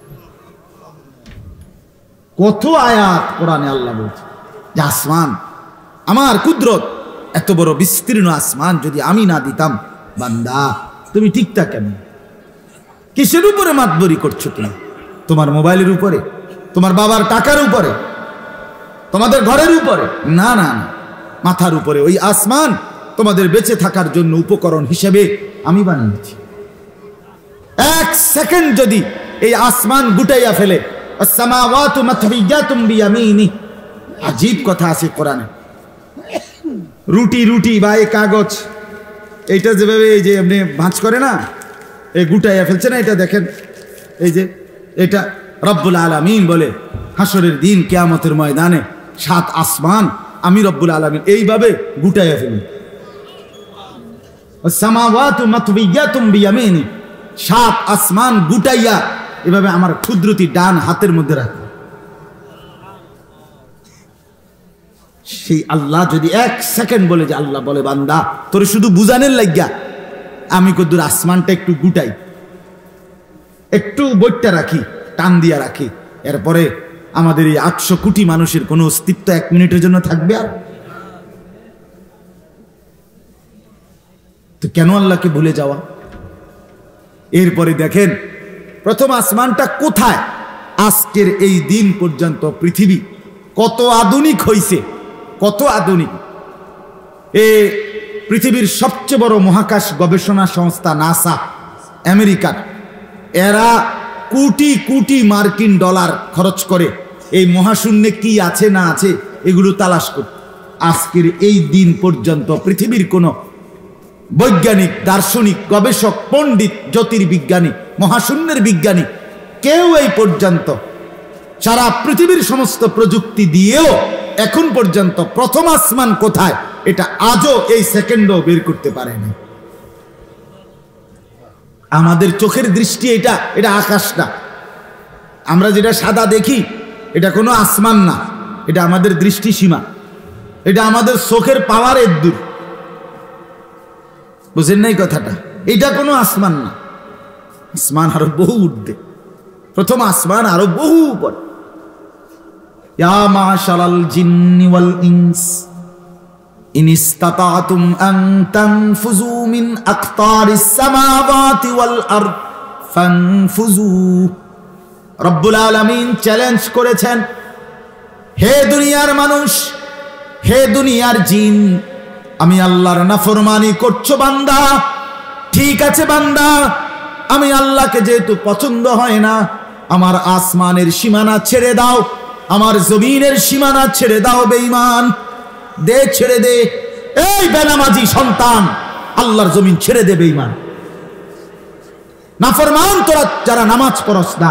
Speaker 1: কত আয়াত কোরআনে আল্লাহ বলছে যে আসমান আমার কুদরত, এত বড় বিস্তীর্ণ আসমান যদি আমি না দিতাম, বান্দা তুমি ঠিকঠাক কেন? কিসের উপরে মাতবরি করছো তুমি? তোমার মোবাইলের উপরে, তোমার বাবার টাকার উপরে, তোমাদের ঘরের উপরে? না না না, মাথার উপরে। ওই আসমান তোমাদের বেঁচে থাকার জন্য উপকরণ হিসেবে আমি বানিয়েছি। এক সেকেন্ড যদি এই আসমান গুটাইয়া ফেলে, আসসামাওয়াতু মাতবিয়াতুম বিয়ামিনি, আজীব কথা আছে কোরআনে। রুটি রুটি বা এই কাগজ, এইটা যেভাবে এই যে আপনি ভাঁজ করে না, এই গুটাইয়া ফেলছে না, এটা দেখেন, এই যে এটা রব্বুল আলামিন বলে হাসরের দিন কিয়ামতের ময়দানে 7 আসমান আমি রব্বুল আলামিন এইভাবে গুটাইয়া ফেলি। সামাওয়াতু মাতবিয়াতুম বিয়ামিনি, 7 আসমান গুটাইয়া এভাবে আমার ক্ষুদ্রতি ডান হাতের মধ্যে রাখে। সেই আল্লাহ যদি 1 সেকেন্ড বলে, যে আল্লাহ বলে বান্দা তোরে শুধু বুঝানোর লাগিয়া আমি কদ্দুর আসমানটা একটু গুটাই, একটু বইটা রাখি, টান দিয়া রাখি, এরপরে আমাদের এই 800 কোটি মানুষের কোনো অস্তিত্ব 1 মিনিটের জন্য থাকবে? আর তো কেন আল্লাহকে ভুলে যাওয়া? এরপরে দেখেন প্রথম আসমানটা কোথায়। আজকের এই দিন পর্যন্ত পৃথিবী কত আধুনিক হইছে, কত আধুনিক। পৃথিবীর সবচেয়ে বড় মহাকাশ গবেষণা সংস্থা নাসা আমেরিকার, এরা কোটি কোটি মার্কিন ডলার খরচ করে এই মহাশূন্যে কি আছে না আছে এগুলো তালাশ করতে। আজকের এই দিন পর্যন্ত পৃথিবীর কোনো বৈজ্ঞানিক, দার্শনিক, গবেষক, পণ্ডিত, জ্যোতির্বিজ্ঞানী, মহাশূন্যের বিজ্ঞানী কেউ এই পর্যন্ত সারা পৃথিবীর সমস্ত প্রযুক্তি দিয়েও এখন পর্যন্ত প্রথম আসমান কোথায় এটা আজও এই সেকেন্ডও বের করতে পারেনি। আমাদের চোখের দৃষ্টি এটা, এটা আকাশটা, আমরা যেটা সাদা দেখি এটা কোনো আসমান না, এটা আমাদের দৃষ্টি সীমা, এটা আমাদের চোখের পাওয়ারের দূর। বুঝেন নাই কথাটা? এটা কোনো আসমান না, আসমান আরো বহু ঊর্ধ্বে, প্রথম আসমান আরো বহু উপর। ইয়া মাশারাল জিন্নি ওয়াল ইনস ইন ইসতাতাতুম আন তানফুযু মিন আকতারিস সামাওয়াতি ওয়াল আরদ ফানফুযু। রব্বুল আলামিন চ্যালেঞ্জ করেছেন, হে দুনিয়ার মানুষ, হে দুনিয়ার জিন, আমি আল্লাহর নাফরমানি করছো বান্দা, ঠিক আছে বান্দা, আমি আল্লাহকে যেহেতু পছন্দ হয় না, আমার আসমানের সীমানা ছেড়ে দাও, আমার জমিনের সীমানা ছেড়ে দাও বেঈমান, দে, ছেড়ে দে। এই বেনামাজি সন্তান, আল্লাহর জমিন ছেড়ে দে বেঈমান, নাফরমান তোরা যারা নামাজ পড়স না,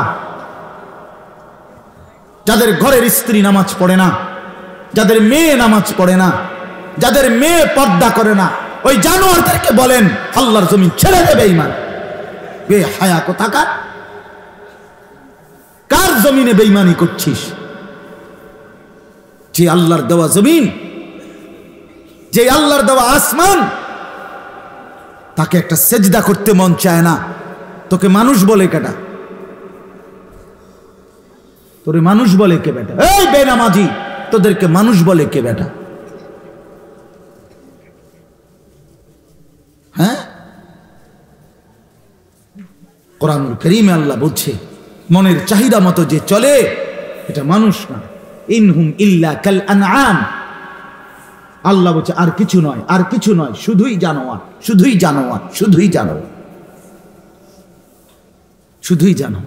Speaker 1: যাদের ঘরের স্ত্রী নামাজ পড়ে না, যাদের মেয়ে নামাজ পড়ে না, যাদের মেয়ে পর্দা করে না, ওই জানোয়ারদেরকে বলেন আল্লাহর জমিন ছেড়ে দে বেঈমান। বেহায়া কোথাকার, কার জমিনে বেঈমানি করছিস? যে আল্লাহর দেওয়া জমিন, যে আল্লাহর দেওয়া আসমান, তাকে একটা সেজদা করতে মন চায় না, তোকে মানুষ বলে কেটা? তোরে মানুষ বলে কে বেটা? এই বেনামাজি, তোদেরকে মানুষ বলে কে বেটা? হ্যাঁ, কোরআনুল কারীমে আল্লাহ বলছে মনের চাহিদা মতো যে চলে এটা মানুষ না। ইনহুম ইল্লা কাল আনআম, আল্লাহ বলছে আর কিছু নয়, আর কিছু নয়, শুধুই জানোয়ার, শুধুই জানোয়ার, শুধুই জানোয়ার, শুধুই জানোয়ার।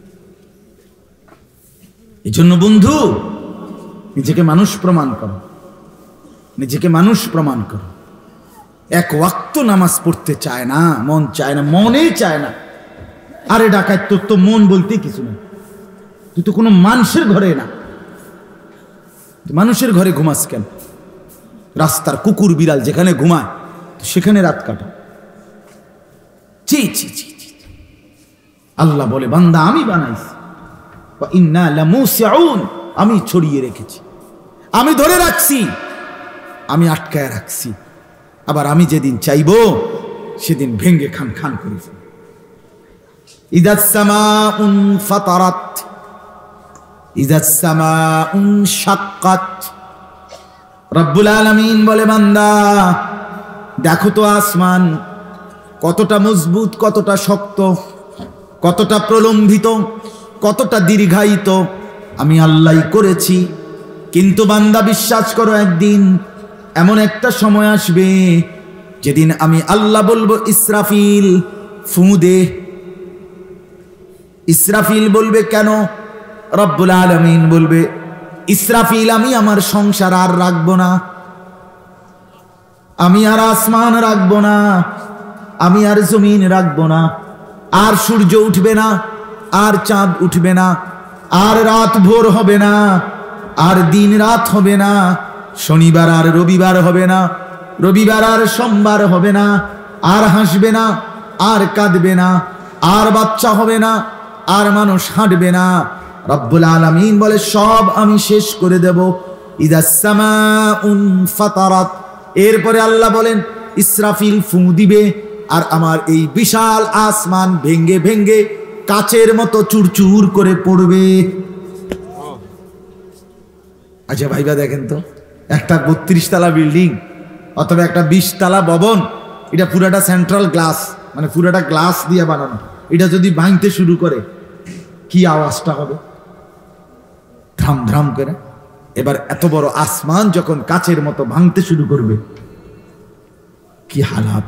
Speaker 1: এই জন্য বন্ধু, নিজেকে মানুষ প্রমাণ করো, নিজেকে মানুষ প্রমাণ করো। এক ওয়াক্ত নামাজ পড়তে চায় না, মন চায় না, মনেই চায় না। আরে ডাকাত, তোর তো মন বলতে কিছু না, তুই তো কোনো মানুষের ঘরে না, মানুষের ঘরে ঘুমাস কেন? রাস্তার কুকুর বিড়াল যেখানে ঘুমায় সেখানে রাত কাটা। ছি ছি ছি, আল্লাহ বলে বান্দা আমি বানাইছি, ইন্না লামুসিউন, আমি ছড়িয়ে রেখেছি, আমি ধরে রাখছি, আমি আটকায় রাখছি। আবার আমি যেদিন চাইবো সেদিন ভেঙ্গে খান খান করে ফেলব। ইদাস সামাউন ফাতারাত, ইদাস সামাউন শাক্কাত। রব্বুল আলামিন বলে বান্দা দেখো তো আসমান কতটা মজবুত, কতটা শক্ত, কতটা প্রলম্বিত, কতটা দীর্ঘায়িত, আমি আল্লাহই করেছি। কিন্তু বান্দা বিশ্বাস করো, একদিন এমন একটা সময় আসবে যেদিন আমি আল্লাহ বলবো ইসরাফিল ফুঁ দে। ইসরাফিল বলবে কেন? রব্বুল আলামিন বলবে ইসরাফিল আমি আমার সংসার আর রাখবো না, আমি আর আসমান রাখবো না, আমি আর জমিন রাখবো না, আর সূর্য উঠবে না, আর চাঁদ উঠবে না, আর রাত ভোর হবে না, আর দিন রাত হবে না, শনিবার আর রবিবার হবে না, রবিবার আর সোমবার হবে না, আর হাসবে না, আর কাঁদবে না, আর বাচ্চা হবে না, আর মানুষ হাঁটবে না। রব্বুল আলামিন বলে সব আমি শেষ করে দেব। ইদাস সামাউন ফাতারাত। এরপরে আল্লাহ বলেন ইসরাফিল ফুঁ দিবে, আর আমার এই বিশাল আসমান ভেঙ্গে ভেঙ্গে কাচের মতো চুরচুর করে পড়বে। আচ্ছা ভাইবা দেখেন তো, একটা 32 তলা বিল্ডিং অথবা একটা 20 তলা ভবন, এটা পুরাটা সেন্ট্রাল গ্লাস, মানে পুরাটা গ্লাস দিয়ে বানানো, এটা যদি ভাঙতে শুরু করে কি আওয়াজটা হবে? ধাম ধাম করে। এবার এত বড় আসমান যখন কাচের মতো ভাঙতে শুরু করবে কি হালাত?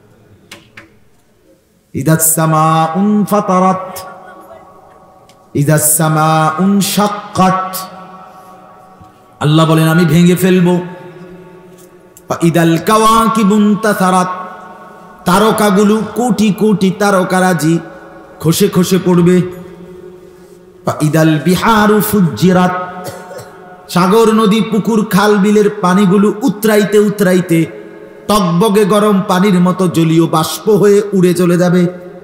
Speaker 1: ইদাস সামাউন ফাতারাত, ইদাস সামাউন শাক্কাত। আল্লাহ বলেন আমি ভেঙে ফেলবো। ইদাল কাওয়াকিবুন তাসারাত, তারকাগুলো কোটি কোটি তারকারাজি খসে খসে পড়বে। ইদাল বিহারু ফুজ্জিরাত, সাগর নদী পুকুর খাল বিলের পানিগুলো উতরাইতে উতরাইতে টকবগে গরম পানির মতো জলীয় বাষ্প হয়ে উড়ে চলে যাবে।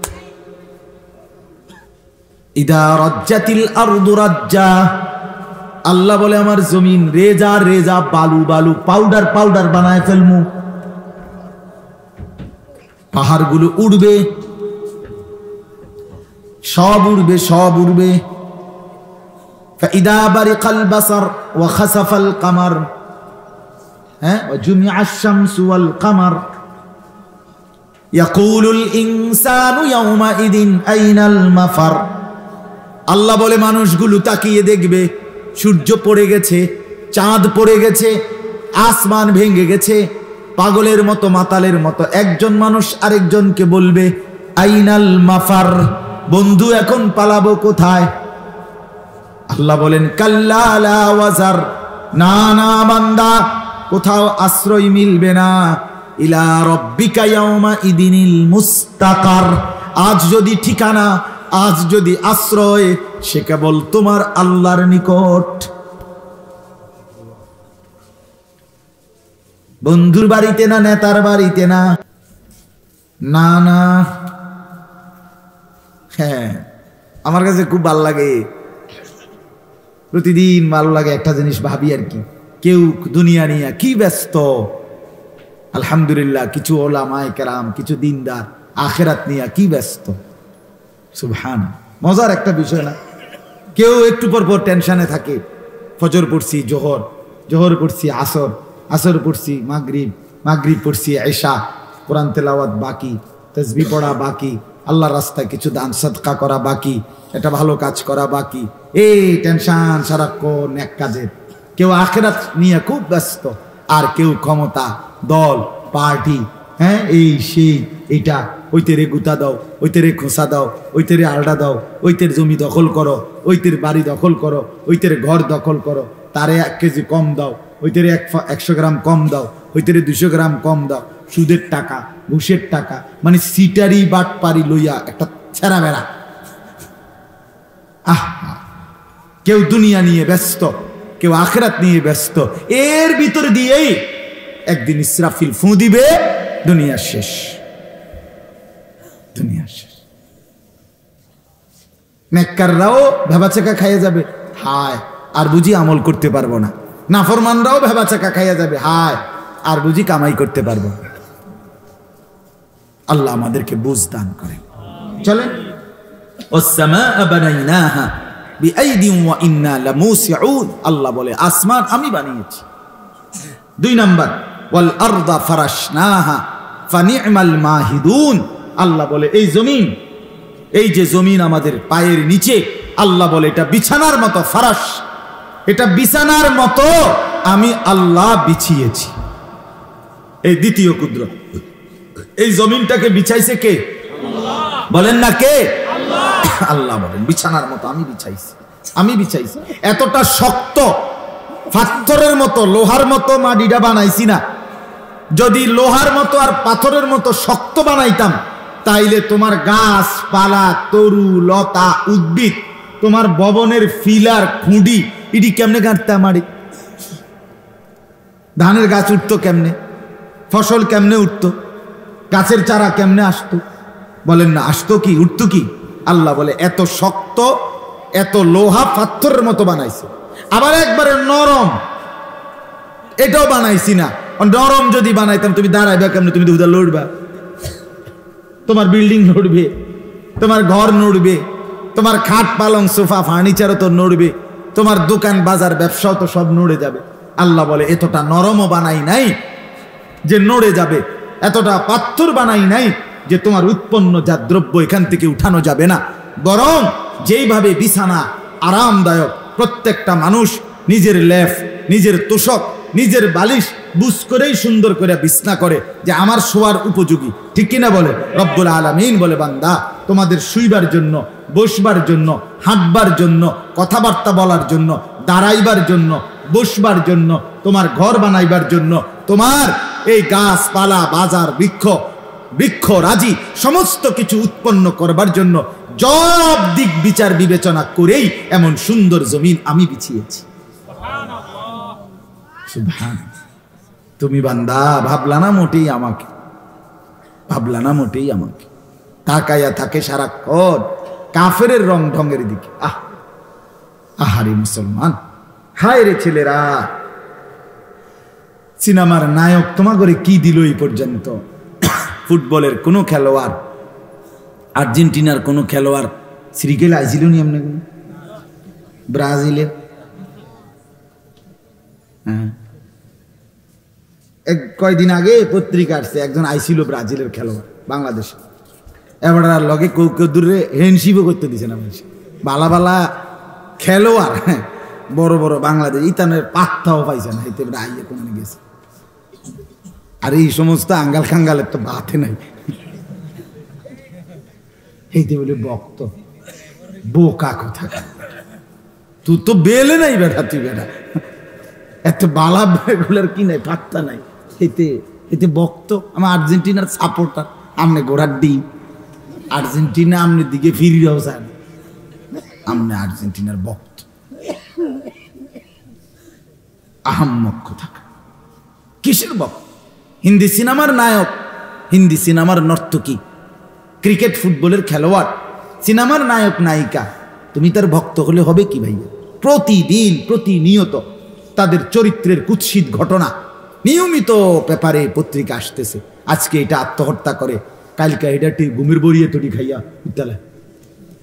Speaker 1: ইদা রাজ্জাতিল আরদু রাজ্জা, আল্লাহ বলে আমার জমিন রেজা রেজা, বালু বালু, পাউডার পাউডার বানায় ফেলমু। পাহাড়গুলো উড়বে, সব উড়বে, সব উড়বে। ফাইদা বারিকাল বাসার ওয়া খাসাফাল কামার, হ্যাঁ, ওয়া জুমিআশ শামসু ওয়াল কামার, ইয়াকুলুল ইনসানু ইয়াওমাইদিন আইনাল মাফার। আল্লাহ বলে মানুষগুলো তাকিয়ে দেখবে সূর্য পড়ে গেছে, চাঁদ পড়ে গেছে, আসমান ভেঙে গেছে। পাগলের মতো মাতালের মতো একজন মানুষ আরেকজনকে বলবে আইনাল মাফার, বন্ধু এখন পালাবো কোথায়? আল্লাহ বলেন কাল্লা লা ওয়াজার, না না বান্দা, কোথাও আশ্রয় মিলবে না। ইলা রাব্বিকা ইয়াওমা ইদিনিল মুস্তাকার, আজ যদি ঠিকানা, আজ যদি আশ্রয়, সে কেবল তোমার আল্লাহর নিকট। বন্ধুর বাড়িতে না, নেতার বাড়িতে না, না না। হ্যাঁ, আমার কাছে খুব ভালো লাগে, প্রতিদিন ভালো লাগে একটা জিনিস ভাবি আর কি, কেউ দুনিয়া নিয়ে কি ব্যস্ত। আলহামদুলিল্লাহ কিছু ওলামায়ে কেরাম, কিছু দিনদার আখেরাত নিয়ে কি ব্যস্ত। সুবহান, মজার একটা বিষয় না? কেউ একটু পর পর টেনশনে থাকে, ফজর পড়ছি, জোহর পড়ছি, আসর পড়ছি, মাগরিব পড়ছি, এশা, কোরআন তেলাওয়াত বাকি, তাসবিহ পড়া বাকি, আল্লাহর রাস্তায় কিছু দান সাদকা করা বাকি, এটা ভালো কাজ করা বাকি, এই টেনশন সারাক্ষণ এক কাজের। কেউ আখিরাত নিয়ে খুব ব্যস্ত, আর কেউ ক্ষমতা, দল, পার্টি, হ্যাঁ এই সেই, এইটা ওইতেরে গুতা দাও, ওইতেরে খোসা দাও, ওইতেরে আলডা দাও, ওইতের জমি দখল করো, ওইতের বাড়ি দখল করো, ওইতের ঘর দখল করো, তারে 1 কেজি কম দাও, ওইতেরে 100 গ্রাম কম দাও, ওইতেরে 200 গ্রাম কম দাও, সুদের টাকা, ঘুষের টাকা, মানে সিটারি বাটপারি লইয়া একটা ছেঁড়া বেড়া। কেউ দুনিয়া নিয়ে ব্যস্ত, কেউ আখিরাত নিয়ে ব্যস্ত। এর ভিতর দিয়েই একদিন ইসরাফিল ফু দিবে, দুনিয়া শেষ, দুনিয়া শেষ। নেককাররাও ভেবাচাকা খাইয়া যাবে, হায় আর বুঝি আমল করতে পারবো না। নাফরমানরাও ভেবাচাকা খাইয়া যাবে, হায় আর বুঝি কামাই করতে পারবো না। আল্লাহ আমাদেরকে বুঝ দান করে। চলেন, আল্লাহ বলে আসমান আমি বানিয়েছি। 2 নাম্বার, ওয়াল আরদা ফারাশনাহা ফানি'মাল মাহিদুন, আল্লাহ বলে এই জমিন, এই যে জমিন আমাদের পায়ের নিচে, আল্লাহ বলে এটা বিছানার মতো, ফারাশ, এটা বিছানার মতো আমি আল্লাহ বিছিয়েছি। এই দ্বিতীয় কুদরত, এই জমিনটাকে বিছাইছে কে? বলেন না কে? আল্লাহ বলেন বিছানার মতো আমি বিছাইছি, আমি বিছাইছি। এতটা শক্ত, পাথরের মতো, লোহার মতো মাটিটা বানাইছি না। যদি লোহার মতো আর পাথরের মতো শক্ত বানাইতাম, তাইলে তোমার গাছ পালা, তরু লতা, উদ্ভিদ, তোমার ভবনের ফিলার খুঁড়ি ইডি কেমনে গাঁটতাম? মারি ধানের গাছ উঠতো কেমনে? ফসল কেমনে উঠতো? গাছের চারা কেমনে আসতো? বলেন না, আসতো কি, উঠতো কি? আল্লাহ বলে এত শক্ত, এত লোহা পাথরের মতো বানাইছে। আবার একবারে নরম, এটাও বানাইছি না। নরম যদি বানাইতাম, তুমি দাঁড়াইবা কেমনে? তুমি তো লড়বা, তোমার বিল্ডিং নড়বে, তোমার ঘর নড়বে, তোমার খাট পালং সোফা ফার্নিচারও তো নড়বে, তোমার দোকান বাজার ব্যবসাও তো সব নড়ে যাবে। আল্লাহ বলে এতটা নরমও বানাই নাই যে নড়ে যাবে, এতটা পাথর বানাই নাই যে তোমার উৎপন্ন যা দ্রব্য এখান থেকে উঠানো যাবে না। বরং যেইভাবে বিছানা আরামদায়ক, প্রত্যেকটা মানুষ নিজের লেফ, নিজের তোষক, নিজের বালিশ বুঝ করেই সুন্দর করে বিছনা করে যে আমার শোয়ার উপযোগী, ঠিক কিনা বলে? রব্বুল আলামিন বলে বান্দা, তোমাদের শুইবার জন্য, বসবার জন্য, হাঁটবার জন্য, কথাবার্তা বলার জন্য, দাঁড়াইবার জন্য, বসবার জন্য, তোমার ঘর বানাইবার জন্য, তোমার এই গাছপালা, বাজার, বৃক্ষ রাজি সমস্ত কিছু উৎপন্ন করবার জন্য সব দিক বিচার বিবেচনা করেই এমন সুন্দর জমিন আমি বিছিয়েছি। সুবহানাল্লাহ। তুমি বান্দা ভাবলা না মোটেই আমাকে, ভাবলা না মোটেই আমাকে। তাকাইয়া থাকে সারাক্ষণ কাফেরের রং ঢঙ্গের দিকে। আহারে মুসলমান, হায় রে ছেলেরা, সিনেমার নায়ক তোমার করে কি দিল এই পর্যন্ত? ফুটবলের কোনো খেলোয়াড়, আর্জেন্টিনার কোনো খেলোয়াড় শ্রীকেল আইছিল নি? এমনি ব্রাজিলের, হ্যাঁ, কয়দিন আগে পত্রিকা আসছে, একজন আইছিল ব্রাজিলের খেলোয়াড় বাংলাদেশে। এবার আর লগে কেউ দূরে হ্যান্ডশিপও করতে দিছে না। বালা বালা খেলোয়াড়, বড় বড় বাংলাদেশ ইতানের পাত্তাও পাইছে না, এতে আইয়ে কোনে গেছে। আর এই সমস্ত আঙ্গাল খাঙ্গালের তো বাতে নাই, এইতে বলে বক্ত বোকা কথা। তুই তো বেলে নাই বেটা, তুই বেটা এত বালা বেগুলার কি নাই, পাত্তা নাই। এতে বক্ত আমার আর্জেন্টিনার সাপোর্টার, আমনে গোড়ার ডিম আর্জেন্টিনা, আমনের দিকে ফিরিয়াও চান, আমনে আর্জেন্টিনার বক্ত। আহাম্মক কথা, কিসের বক্ত? হিন্দি সিনেমার নায়ক, হিন্দি সিনেমার নর্তকী, ক্রিকেট ফুটবলের খেলোয়াড়, সিনেমার নায়ক নায়িকা, তুমি তার ভক্ত হলে হবে কি ভাইয়া? প্রতিদিন প্রতিনিয়ত তাদের চরিত্রের কুৎসিত ঘটনা নিয়মিত পেপারে পত্রিকা আসতেছে। আজকে এটা আত্মহত্যা করে, কালকে এটা ঘুমের বড়িয়ে তড়ি খাইয়া বিদ্যালয়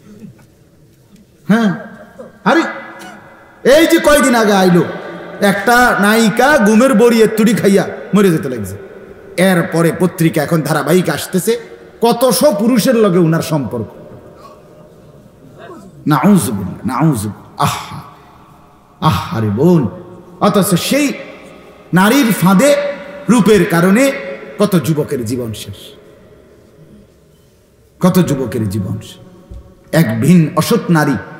Speaker 1: হ্যাঁ, আরে এই যে কয়দিন আগে আইলো একটা নায়িকা গুমের বড়ি তুড়ি খাইয়া মরে যেতে লাগছে। এরপরে পত্রিকা এখন ধারাবাহিক আসতেছে কতশো পুরুষের লগে উনার সম্পর্ক। নাউজুবিল্লাহ, নাউজুবিল্লাহ। আহা আহা রে বোন, অথচ সেই নারীর ফাঁদে রূপের কারণে কত যুবকের জীবন শেষ, কত যুবকের জীবন শেষ। এক ভিন অসৎ নারী